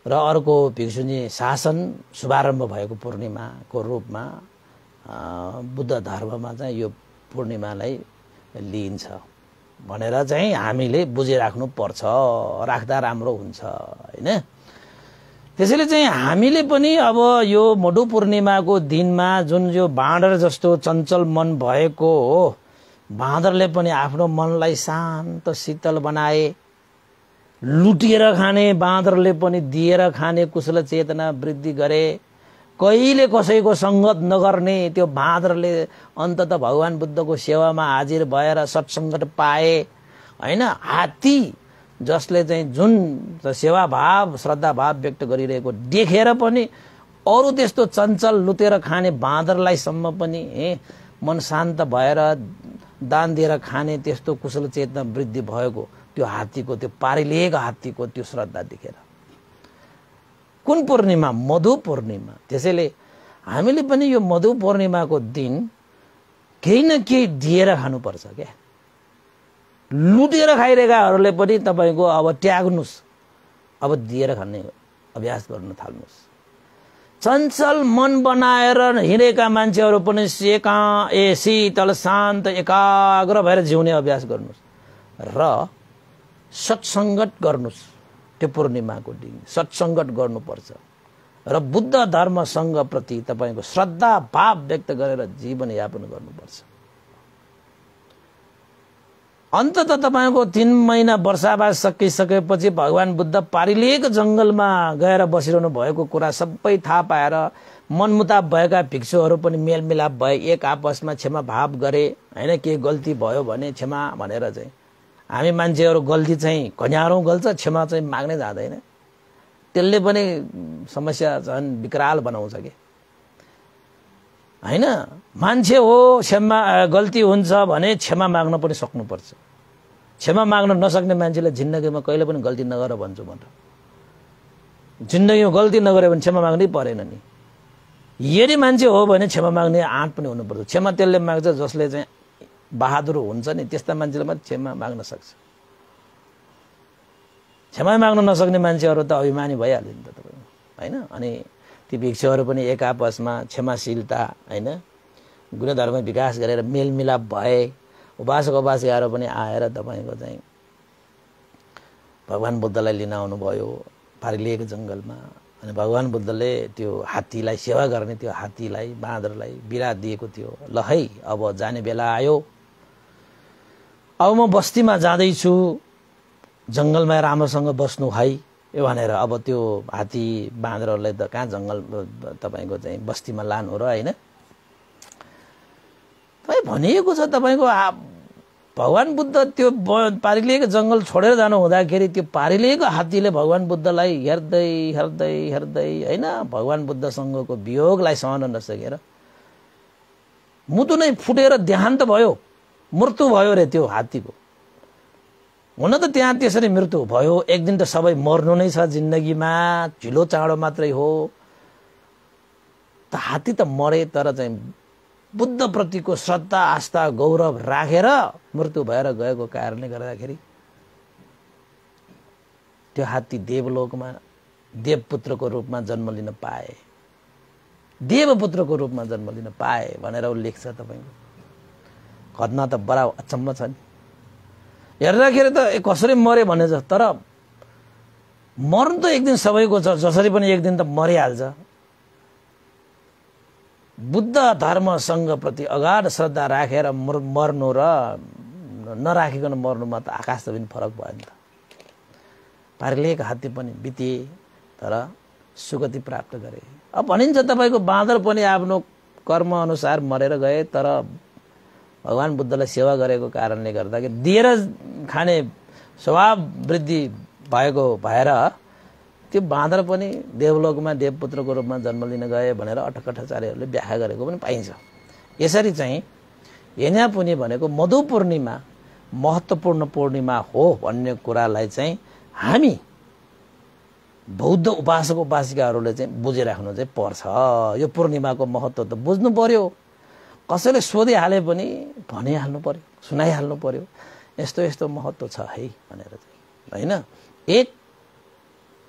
र अर्को भिक्षुनी शासन शुभारम्भ भएको पूर्णिमाको रूपमा बुद्ध धर्ममा चाहिँ यो पूर्णिमालाई लिइन्छ भनेर चाहिँ हामीले बुझिराख्नु पर्छ, राख्दा राम्रो हुन्छ हैन। त्यसैले चाहिँ हामीले पनि अब यो मधु पूर्णिमाको दिनमा जुन यो बाँदर जस्तो चञ्चल मन भएको हो, बाँदरले पनि आफ्नो मनलाई शान्त शीतल बनाए, लुटिएर खाने बाँदरले पनि दिएर खाने कुशल चेतना वृद्धि गरे, कहिले कसैको संगत नगर्ने त्यो बाँदरले अन्ततः भगवान बुद्धको सेवामा हाजिर भएर सत्सङ्गत पाए हैन। हात्ती जसले चाहिँ जुन सेवा भाव श्रद्धा भाव व्यक्त गरिरहेको देखेर पनि अरू त्यस्तो चञ्चल लुटेर खाने बाँदरलाई सम्म पनि मन शान्त भएर दान दिएर खाने त्यस्तो कुशल चेतना वृद्धि भएको त्यो हात्तीको, त्यो पारिलिएको हात्तीको त्यो श्रद्धा देखेर। कुन पूर्णिमा? मधु पूर्णिमा। त्यसैले हामीले पनि यो मधु पूर्णिमाको दिन केही न केही दिएर खानुपर्छ क्या। लुटेर खाइरहेकाहरूले पनि तपाईको अब त्याग्नुस्, अब दिएर खाने अभ्यास गर्न थाल्नुस्। चञ्चल मन बनाएर हिँडेका मान्छेहरू पनि एका ए शीतल शान्त एकाग्र भएर जिउने अभ्यास गर्नुस् र सत्सङ्गत गर्नुस्। त्यो पूर्णिमाको दिन सत्सङ्गत गर्नुपर्छ र बुद्ध धर्मसँग प्रति तपाईको श्रद्धा भाव व्यक्त गरेर जीवन यापन गर्नुपर्छ। अन्ततः तपाईको तीन महिना वर्षावास सकिसकेपछि भगवान बुद्ध पारिलिएको जंगलमा गएर बसिरहनु भएको कुरा सबै थाहा पाएर मनमुताब भएका भिक्षुहरू पनि मेलमिलाप भए, एक आपसमा क्षमा भाव गरे हैन। के गल्ती भयो भने क्षमा भनेर चाहिँ हामी मान्छेहरू गल्ती चाहिँ कन्यारौं गल्छ, क्षमा चाहिँ माग्नै जाँदैन। त्यसले पनि समस्या झन् विकराल बनाउँछ के हैन। मान्छे हो, क्षमा गल्ती हुन्छ भने क्षमा माग्न पनि सक्नुपर्छ। क्षमा माग्न नसक्ने मान्छेले जिन्दगीमा कहिले पनि गल्ती नगर भन्छु म त। जिन्दगीमा गल्ती नगरे भने क्षमा माग्नै परेन नि। यदि मान्छे हो भने क्षमा माग्ने आँट पनि हुनुपर्छ। क्षमा त्यसले माग्छ जसले चाहिँ बहादुर हुन्छ नि, त्यस्ता मान्छेले मात्र क्षमा माग्न सक्छ। क्षमा माग्न नसक्ने मान्छेहरू त अभिमानी भइहाल्यो नि त तपाईँ हैन। अनि ती भिक्षुहरू पनि एक आपसमा क्षमाशीलता हैन गुणधर्म विकास गरेर मेलमिलाप भए। उपासक उपासिकाहरू पनि आएर तपाईको चाहिँ भगवान बुद्धलाई लिन आउनुभयो पारिलिएको जंगलमा। अनि भगवान बुद्धले त्यो हात्तीलाई सेवा गर्ने त्यो हात्तीलाई बाँदरलाई बिराद दिएको थियो। ल है अब जाने बेला आयो, अब म बस्तीमा जाँदैछु, जंगलमा राम्रोसँग बस्नु है यो भनेर अब त्यो हात्ती बाँदरहरूलाई त कहाँ जंगल तपाईको चाहिँ बस्तीमा लानु र हैन। तपाई भनिएको छ तपाईको भगवान बुद्ध त्यो पारिलिएको जंगल छोडेर जानु हुँदाखेरि त्यो पारिलिएको हात्तीले भगवान बुद्धलाई हेर्दै हेर्दै हेर्दै हैन भगवान बुद्धसँगको वियोगलाई सहन नसकेर मुटु नै फुटेर देहान्त भयो, मृत्यु भयो रे त्यो हात्तीको। हुन त त्यहाँ त्यसरी मृत्यु भयो। एक दिन त सबै मर्नु नै छ जिन्दगीमा, ढिलो चाँडो मात्रै हो। त हात्ती त मरे, तर चाहिँ बुद्ध प्रतिको श्रद्धा आस्था गौरव राखेर मृत्यु भएर गएको कारणले गर्दाखेरि त्यो हात्ती देवलोकमा देवपुत्रको रूपमा जन्म लिन पाए, देवपुत्रको रूपमा जन्म लिन पाए भनेर उल्लेख छ तपाईको। घटना त बडा अचम्म छ नि। हेर्दाखेरि त कसरी मरे भने छ, तर मर्नु त एक दिन सबैको छ, जसरी पनि एक दिन त मरिहाल्छ। बुद्ध धर्मसँग प्रति अगाध श्रद्धा राखेर मर्नु र नराखिकन मर्नुमा त आकाश जमिन फरक भयो नि त। पारिलिएको हात्ती पनि बिते तर सुगति प्राप्त गरे। अब भनिन्छ तपाईको बाँदर पनि आफ्नो कर्म अनुसार मरेर गए, तर भगवान बुद्धलाई सेवा गरेको कारणले गर्दाखेरि दिएर खाने स्वभाव वृद्धि भएको भएर त्यो बाँदर पनि देवलोकमा देवपुत्रको रूपमा जन्म लिन गए भनेर अठकठाचार्यहरूले व्याख्या गरेको पनि पाइन्छ। यसरी चाहिँ येन्यापुनी भनेको मधु पूर्णिमा महत्त्वपूर्ण पूर्णिमा हो भन्ने कुरालाई चाहिँ हामी बौद्ध उपासक उपासिकाहरूले चाहिँ बुझिराख्नु चाहिँ पर्छ। यो पूर्णिमाको महत्त्व त बुझ्नु पर्यो। कसैले सोधिहाले पनि भनिहाल्नु पर्यो, सुनाइहाल्नु पर्यो, यस्तो यस्तो महत्त्व छ है भनेर चाहिँ हैन। एक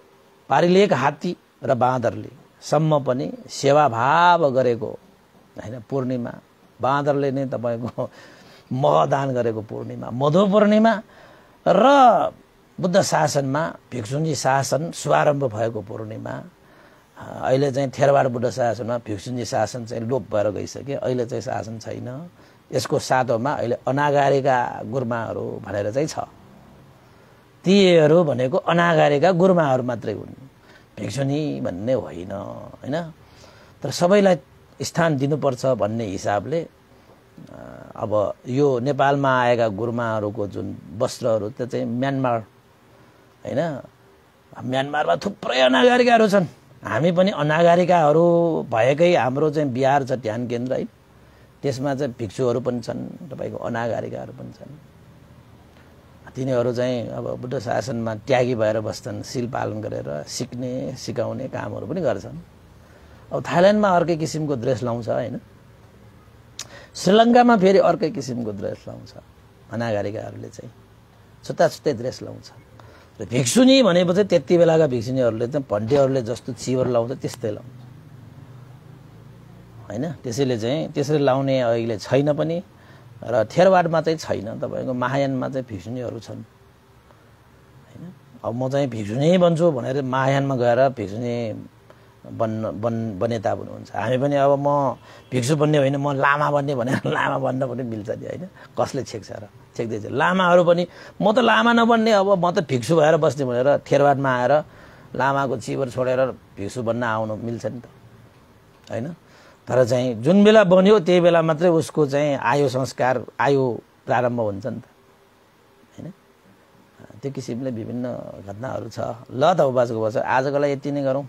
पारिलेख हात्ती र बाँदरले सम्म पनि सेवाभाव गरेको हैन पूर्णिमा, बाँदरले नै तपाईको महदान गरेको पूर्णिमा, मधु पूर्णिमा र बुद्ध शासनमा भिक्षुनी शासन शुभारम्भ भएको पूर्णिमा। अहिले चाहिँ थेरवाड बुद्ध शासनमा भिक्षुनी शासन चाहिँ लोप भएर गइसक्यो, अहिले चाहिँ शासन छैन। यसको साथमा अहिले अनागारिका गुरुमाहरू भनेर चाहिँ छ। तीहरू भनेको अनागारिका गुरुमाहरू मात्रै हुन्, भिक्षुनी भन्ने होइन हैन। तर सबैलाई स्थान दिनुपर्छ भन्ने हिसाबले अब यो नेपालमा आएका गुरुमाहरूको जुन वस्त्रहरू त्यो चाहिँ म्यानमार हैन, म्यानमारमा थुप्रै अनागारिकाहरू छन्। हामी पनि अनागारिकाहरू भएकै हाम्रो चाहिँ बिहार छ ध्यान केन्द्र है, त्यसमा चाहिँ भिक्षुहरू पनि छन्, तपाईको अनागारिकाहरू पनि छन्। तिनीहरू चाहिँ अब बुद्ध शासनमा त्यागी भएर बस्छन्, सिल पालन गरेर सिक्ने सिकाउने कामहरू पनि गर्छन्। अब थाइल्यान्डमा अर्कै किसिमको ड्रेस लाउँछ हैन, श्रीलङ्कामा फेरि अर्कै किसिमको ड्रेस लाउँछ, अनागारिकाहरूले चाहिँ छुट्टा छुट्टै ड्रेस लाउँछ। र भिक्षुनी भनेपछि त्यति बेलाका भिक्षुनीहरूले चाहिँ भण्टेहरूले जस्तो चिवर लाउँछ त्यस्तै लाउँछ हैन। त्यसैले चाहिँ त्यसरी लाउने अहिले छैन पनि, र थेरवाडमा चाहिँ छैन, तपाईको महायानमा चाहिँ भिक्षुनीहरू छन् हैन। अब म चाहिँ भिक्षुनी बन्छु भनेर महायानमा गएर भिक्षुनी बन्न बन बनेता हुनुहुन्छ। हामी पनि अब म भिक्षु बन्ने होइन, म लामा बन्ने भनेर लामा बन्न पनि मिल्छ नि हैन, कसले छेक्छ र? छेक्दैछ। लामाहरू पनि म त लामा नबन्ने, अब म त भिक्षु भएर बस्ने भनेर थेरवाडमा आएर लामाको चिवर छोडेर भिक्षु बन्न आउनु मिल्छ नि त हैन। तर चाहिँ जुन बेला बन्यो त्यही बेला मात्रै उसको चाहिँ आयु संस्कार आयु प्रारम्भ हुन्छ नि त हैन। त्यो किसिमले विभिन्न घटनाहरू छ। ल त बाजको बस आजको लागि यति नै गरौँ,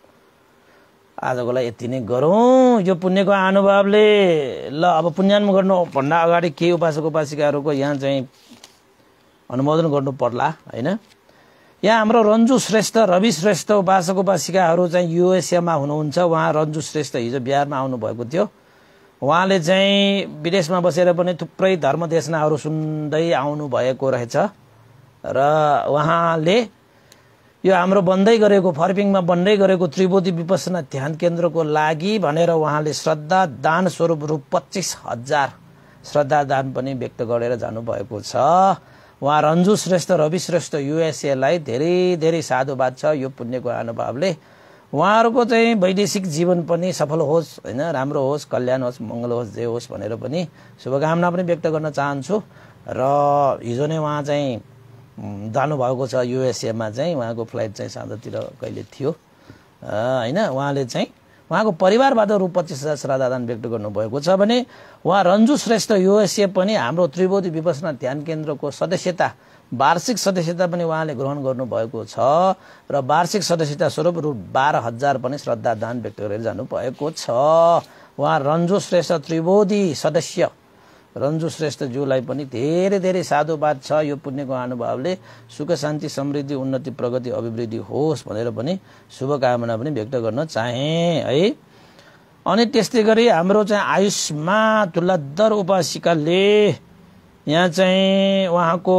आजको लागि यति नै गरौँ। यो पुण्यको अनुभवले ल अब पुण्यान्म गर्नु भन्दा अगाडि के उपासक उपासिकाहरूको यहाँ चाहिँ अनुमोदन गर्नु पर्ला हैन। यहाँ हाम्रो रन्जु श्रेष्ठ, रवि श्रेष्ठ उपासक उपासिकाहरू चाहिँ युएसएमा हुनुहुन्छ। उहाँ रन्जु श्रेष्ठ हिजो बिहारमा आउनुभएको थियो। उहाँले चाहिँ विदेशमा बसेर पनि थुप्रै धर्मदेशनाहरू सुन्दै आउनु भएको रहेछ र उहाँले यो हाम्रो बन्दै गरेको फर्पिङमा बन्दै गरेको त्रिवेदी विपස්සना ध्यान केन्द्रको लागि भनेर उहाँले श्रद्धा दान स्वरूप रु पच्चिस हजार श्रद्धा दान पनि व्यक्त गरेर जानुभएको छ। उहाँ रन्जु श्रेष्ठ, रवि श्रेष्ठ युएसएलाई धेरै धेरै साधुवाद छ यो पुण्यको अनुभवले। उहाँहरूको चाहिँ वैदेशिक जीवन पनि सफल होस् हैन, राम्रो होस्, कल्याण होस्, मङ्गल होस्, जे होस् भनेर पनि शुभकामना पनि व्यक्त गर्न चाहन्छु। र हिजो नै उहाँ चाहिँ जानुभएको छ युएसएमा चाहिँ, उहाँको फ्लाइट चाहिँ साँझतिर कहिले थियो हैन। उहाँले चाहिँ उहाँको परिवारबाट रु पच्चिस हजार श्रद्धादान व्यक्त गर्नुभएको छ भने उहाँ रन्जु श्रेष्ठ युएसए पनि हाम्रो त्रिवेदी विपස්සना ध्यान केन्द्रको सदस्यता वार्षिक सदस्यता पनि उहाँले ग्रहण गर्नुभएको छ र वार्षिक सदस्यता स्वरूप रु बाह्र हजार पनि श्रद्धादान व्यक्त गरेर जानुभएको छ। उहाँ रन्जु श्रेष्ठ त्रिवेदी सदस्य रन्जु श्रेष्ठज्यूलाई पनि धेरै धेरै साधुवाद छ। यो पुण्यको अनुभवले सुख शान्ति समृद्धि उन्नति प्रगति अभिवृद्धि होस् भनेर पनि शुभकामना पनि व्यक्त गर्न चाहे है। अनि त्यस्तै गरी हाम्रो चाहिँ आयुष्मा तुलदर उपासिकाले यहाँ चाहिँ उहाँको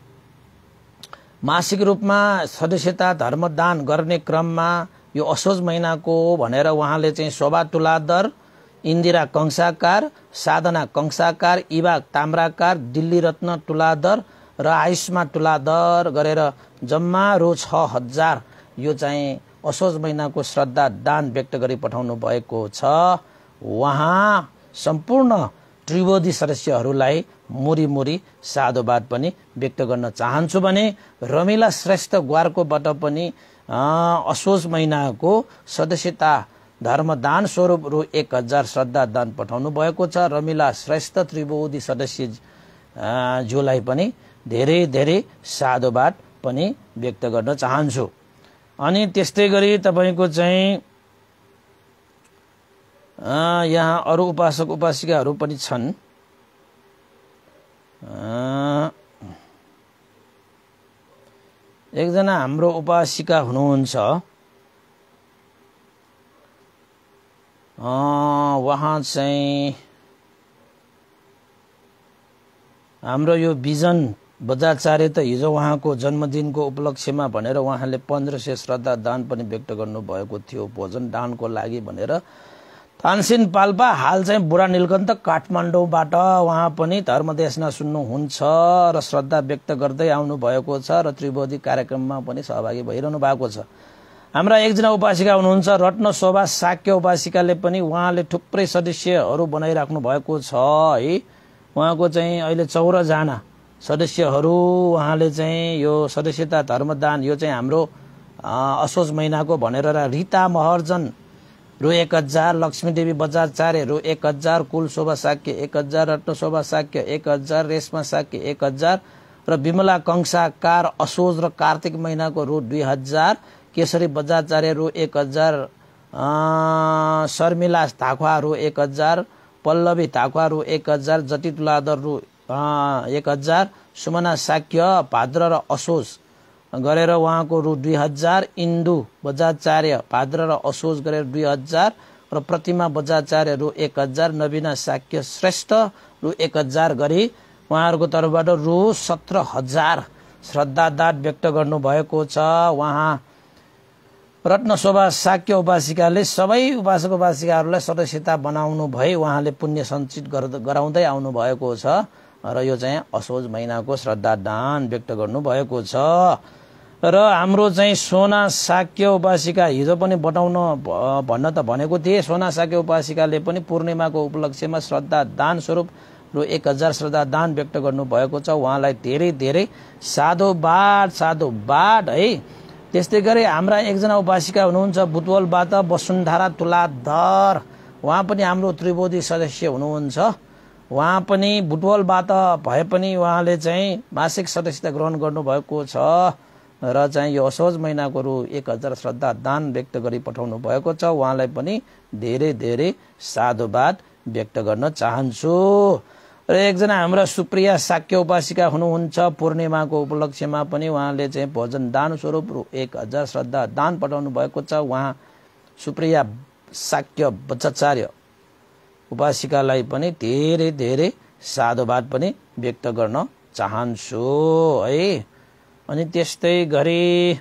मासिक रूपमा सदस्यता धर्मदान गर्ने क्रममा यो असोज महिनाको भनेर उहाँले चाहिँ शोभा तुलादर, इन्दिरा कंसाकार, साधना कंसाकार, इवा ताम्राकार, दिल्ली रत्न तुलादर र आयुष्मा तुलादर गरेर जम्मा रु छ हजार यो चाहिँ असोज महिनाको श्रद्धा दान व्यक्त गरी पठाउनु भएको छ। उहाँ सम्पूर्ण त्रिवेदी सदस्यहरूलाई मुरी मुरी साधुवाद पनि व्यक्त गर्न चाहन्छु भने रमिला श्रेष्ठ ग्वारकोबाट पनि असोज महिनाको सदस्यता धर्मदान स्वरूप रु एक हजार श्रद्धा दान पठाउनु भएको छ। रमिला श्रेष्ठ त्रिवेदी सदस्य ज्यूलाई पनि धेरै धेरै साधुवाद पनि व्यक्त गर्न चाहन्छु। अनि त्यस्तै गरी तपाईको चाहिँ यहाँ अरू उपासक उपासिकाहरू पनि छन्। एकजना हाम्रो उपासिका हुनुहुन्छ, उहाँ चाहिँ हाम्रो यो भिजन बजाचार्य त हिजो उहाँको जन्मदिनको उपलक्ष्यमा भनेर उहाँले पन्ध्र सय श्रद्धा दान पनि व्यक्त गर्नुभएको थियो भोजन दानको लागि भनेर। तानसेन पाल्पा हाल चाहिँ बुढा नीलकण्ठ काठमाडौँबाट उहाँ पनि धर्मदेशना सुन्नुहुन्छ र श्रद्धा व्यक्त गर्दै आउनु भएको छ र त्रिवेदी कार्यक्रममा पनि सहभागी भइरहनु भएको छ। हाम्रा एकजना उपासिका हुनुहुन्छ रत्न शोभा शाक्य उपासिकाले पनि उहाँले थुप्रै सदस्यहरू बनाइराख्नु भएको छ है। उहाँको चाहिँ अहिले चौध जना सदस्यहरू उहाँले चाहिँ यो सदस्यता धर्मदान यो चाहिँ हाम्रो असोज महिनाको भनेर रीता महर्जन रु एक हजार, लक्ष्मीदेवी बजाचार्य रु एक हजार, कुल शोभा शाक्य एक हजार, रत्न शोभा शाक्य एक हजार, रेशमा शाक्य एक हजार र विमला कंसाकार असोज र कार्तिक महिनाको रु दुई हजार, केशरी बजाचार्य रु एक हजार, शर्मिला थाखवा रु एक हजार, पल्लवी थाखवा रु एक हजार, जति तुलाधर रु एक हजार, सुमना शाक्य भाद्र र असोज गरेर उहाँको रु दुई हजार, इन्दु बजाचार्य भाद्र र असोज गरेर दुई हजार र प्रतिमा बजाचार्य रु एक हजार, नवीना शाक्य श्रेष्ठ रु एक हजार गरी उहाँहरूको तर्फबाट रु सत्र हजार श्रद्धादान व्यक्त गर्नुभएको छ। उहाँ रत्न शोभा शाक्य उपासिकाले सबै उपासक उपासिकाहरूलाई सदस्यता बनाउनु भई उहाँले पुण्य सञ्चित गराउँदै आउनु भएको छ र यो चाहिँ असोज महिनाको श्रद्धादान व्यक्त गर्नुभएको छ। र हाम्रो चाहिँ सोना शाक्य उपासिका हिजो पनि बताउन भन्न त भनेको थिए। सोना शाक्य उपासिकाले पनि पूर्णिमाको उपलक्ष्यमा श्रद्धादान स्वरूप रु एक हजार श्रद्धादान व्यक्त गर्नुभएको छ। उहाँलाई धेरै धेरै साधुवाद साधुवाद है। त्यस्तै गरी हाम्रा एकजना उपासिका हुनुहुन्छ बुटवलबाट वसुन्धरा तुलाधर, उहाँ पनि हाम्रो त्रिवेदी सदस्य हुनुहुन्छ। उहाँ पनि बुटवलबाट भए पनि उहाँले चाहिँ मासिक सदस्यता ग्रहण गर्नुभएको छ र चाहिँ यो असोज महिनाको रु एक हजार श्रद्धा दान व्यक्त गरी पठाउनु भएको छ। उहाँलाई पनि धेरै धेरै साधुवाद व्यक्त गर्न चाहन्छु। र एकजना हाम्रा सुप्रिया शाक्य उपासिका हुनुहुन्छ पूर्णिमाको उपलक्ष्यमा पनि उहाँले चाहिँ भोजन दान स्वरूप रु एक हजार श्रद्धा दान पठाउनु भएको छ। उहाँ सुप्रिया शाक्य बजाचार्य उपासिकालाई पनि धेरै धेरै साधुवाद पनि व्यक्त गर्न चाहन्छु है। अनि त्यस्तै गरी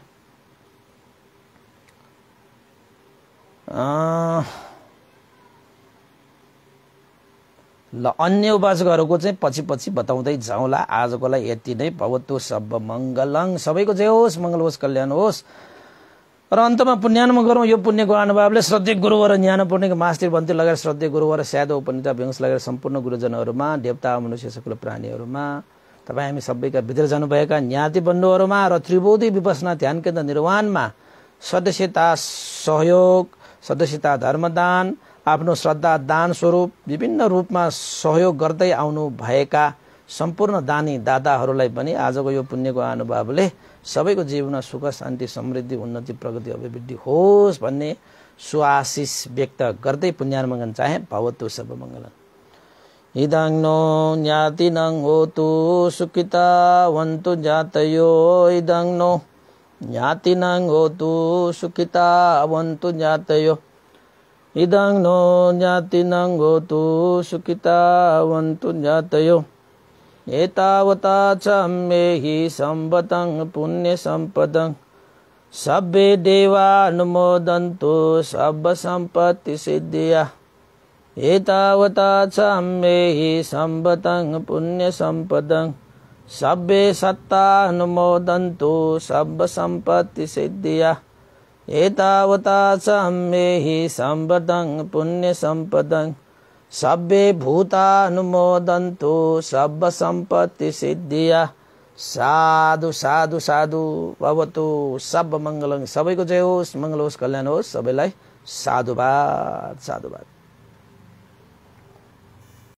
ल अन्य उपासकहरूको चाहिँ पछि पछि बताउँदै जाउँला। आजको लागि यति नै। भवतु सब मङ्गलङ। सबैको जय होस्, मङ्गल होस्, कल्याण होस्। र अन्तमा पुण्यानमा गरौँ। यो पुण्यको अनुभवले श्रद्धेय गुरुवर ज्ञान पूर्णिको मास्तिर भन्ती लगाएर श्रद्धेय गुरुवर स्यादो उपनिता व्यंश लगाएर सम्पूर्ण गुरुजनहरूमा, देवता मनुष्य सकल प्राणीहरूमा, तपाईँ हामी सबैका भित्र जानुभएका ज्ञाति बन्धुहरूमा र त्रिवेदी विपसना ध्यान केन्द्र निर्वाणमा सदस्यता सहयोग, सदस्यता धर्मदान, आफ्नो श्रद्धा दान स्वरूप विभिन्न रूपमा सहयोग गर्दै आउनु भएका सम्पूर्ण दानी दाताहरूलाई पनि आजको यो पुण्यको अनुभवले सबैको जीवनमा सुख शान्ति समृद्धि उन्नति प्रगति अभिवृद्धि होस् भन्ने सुआशिष व्यक्त गर्दै पुण्यानुमोदन चाहे। भवतु सब मङ्गलम्। इदं नो ज्ञातिनं होतु सुखिता वन्तु जातयो। इदं नो ज्ञातिनं होतु सुखिता वन्तु जातयो। इदं नो ज्ञातिनं होतु सुखिता वन्तु जातयो। एतावता च मेहि संवतं पुण्य संपदं सब्बे देवानुमोदन्तु सब संपत्ति सिद्धिया। एतावता च मेहि संवतं पुण्य संपदं सब्बे सत्तानुमोदन्तु सब संपत्ति सिद्धिया। एतावता च मेहि संवतं पुण्य संपदं सब्बे भूतानुमोदन्तु सब संपत्ति सिद्धिया। साधु साधु साधु। भवतु सब मङ्गलम्। सबैको जय होस्, मङ्गल होस्, कल्याण होस्। सबैलाई साधुवाद साधुवाद।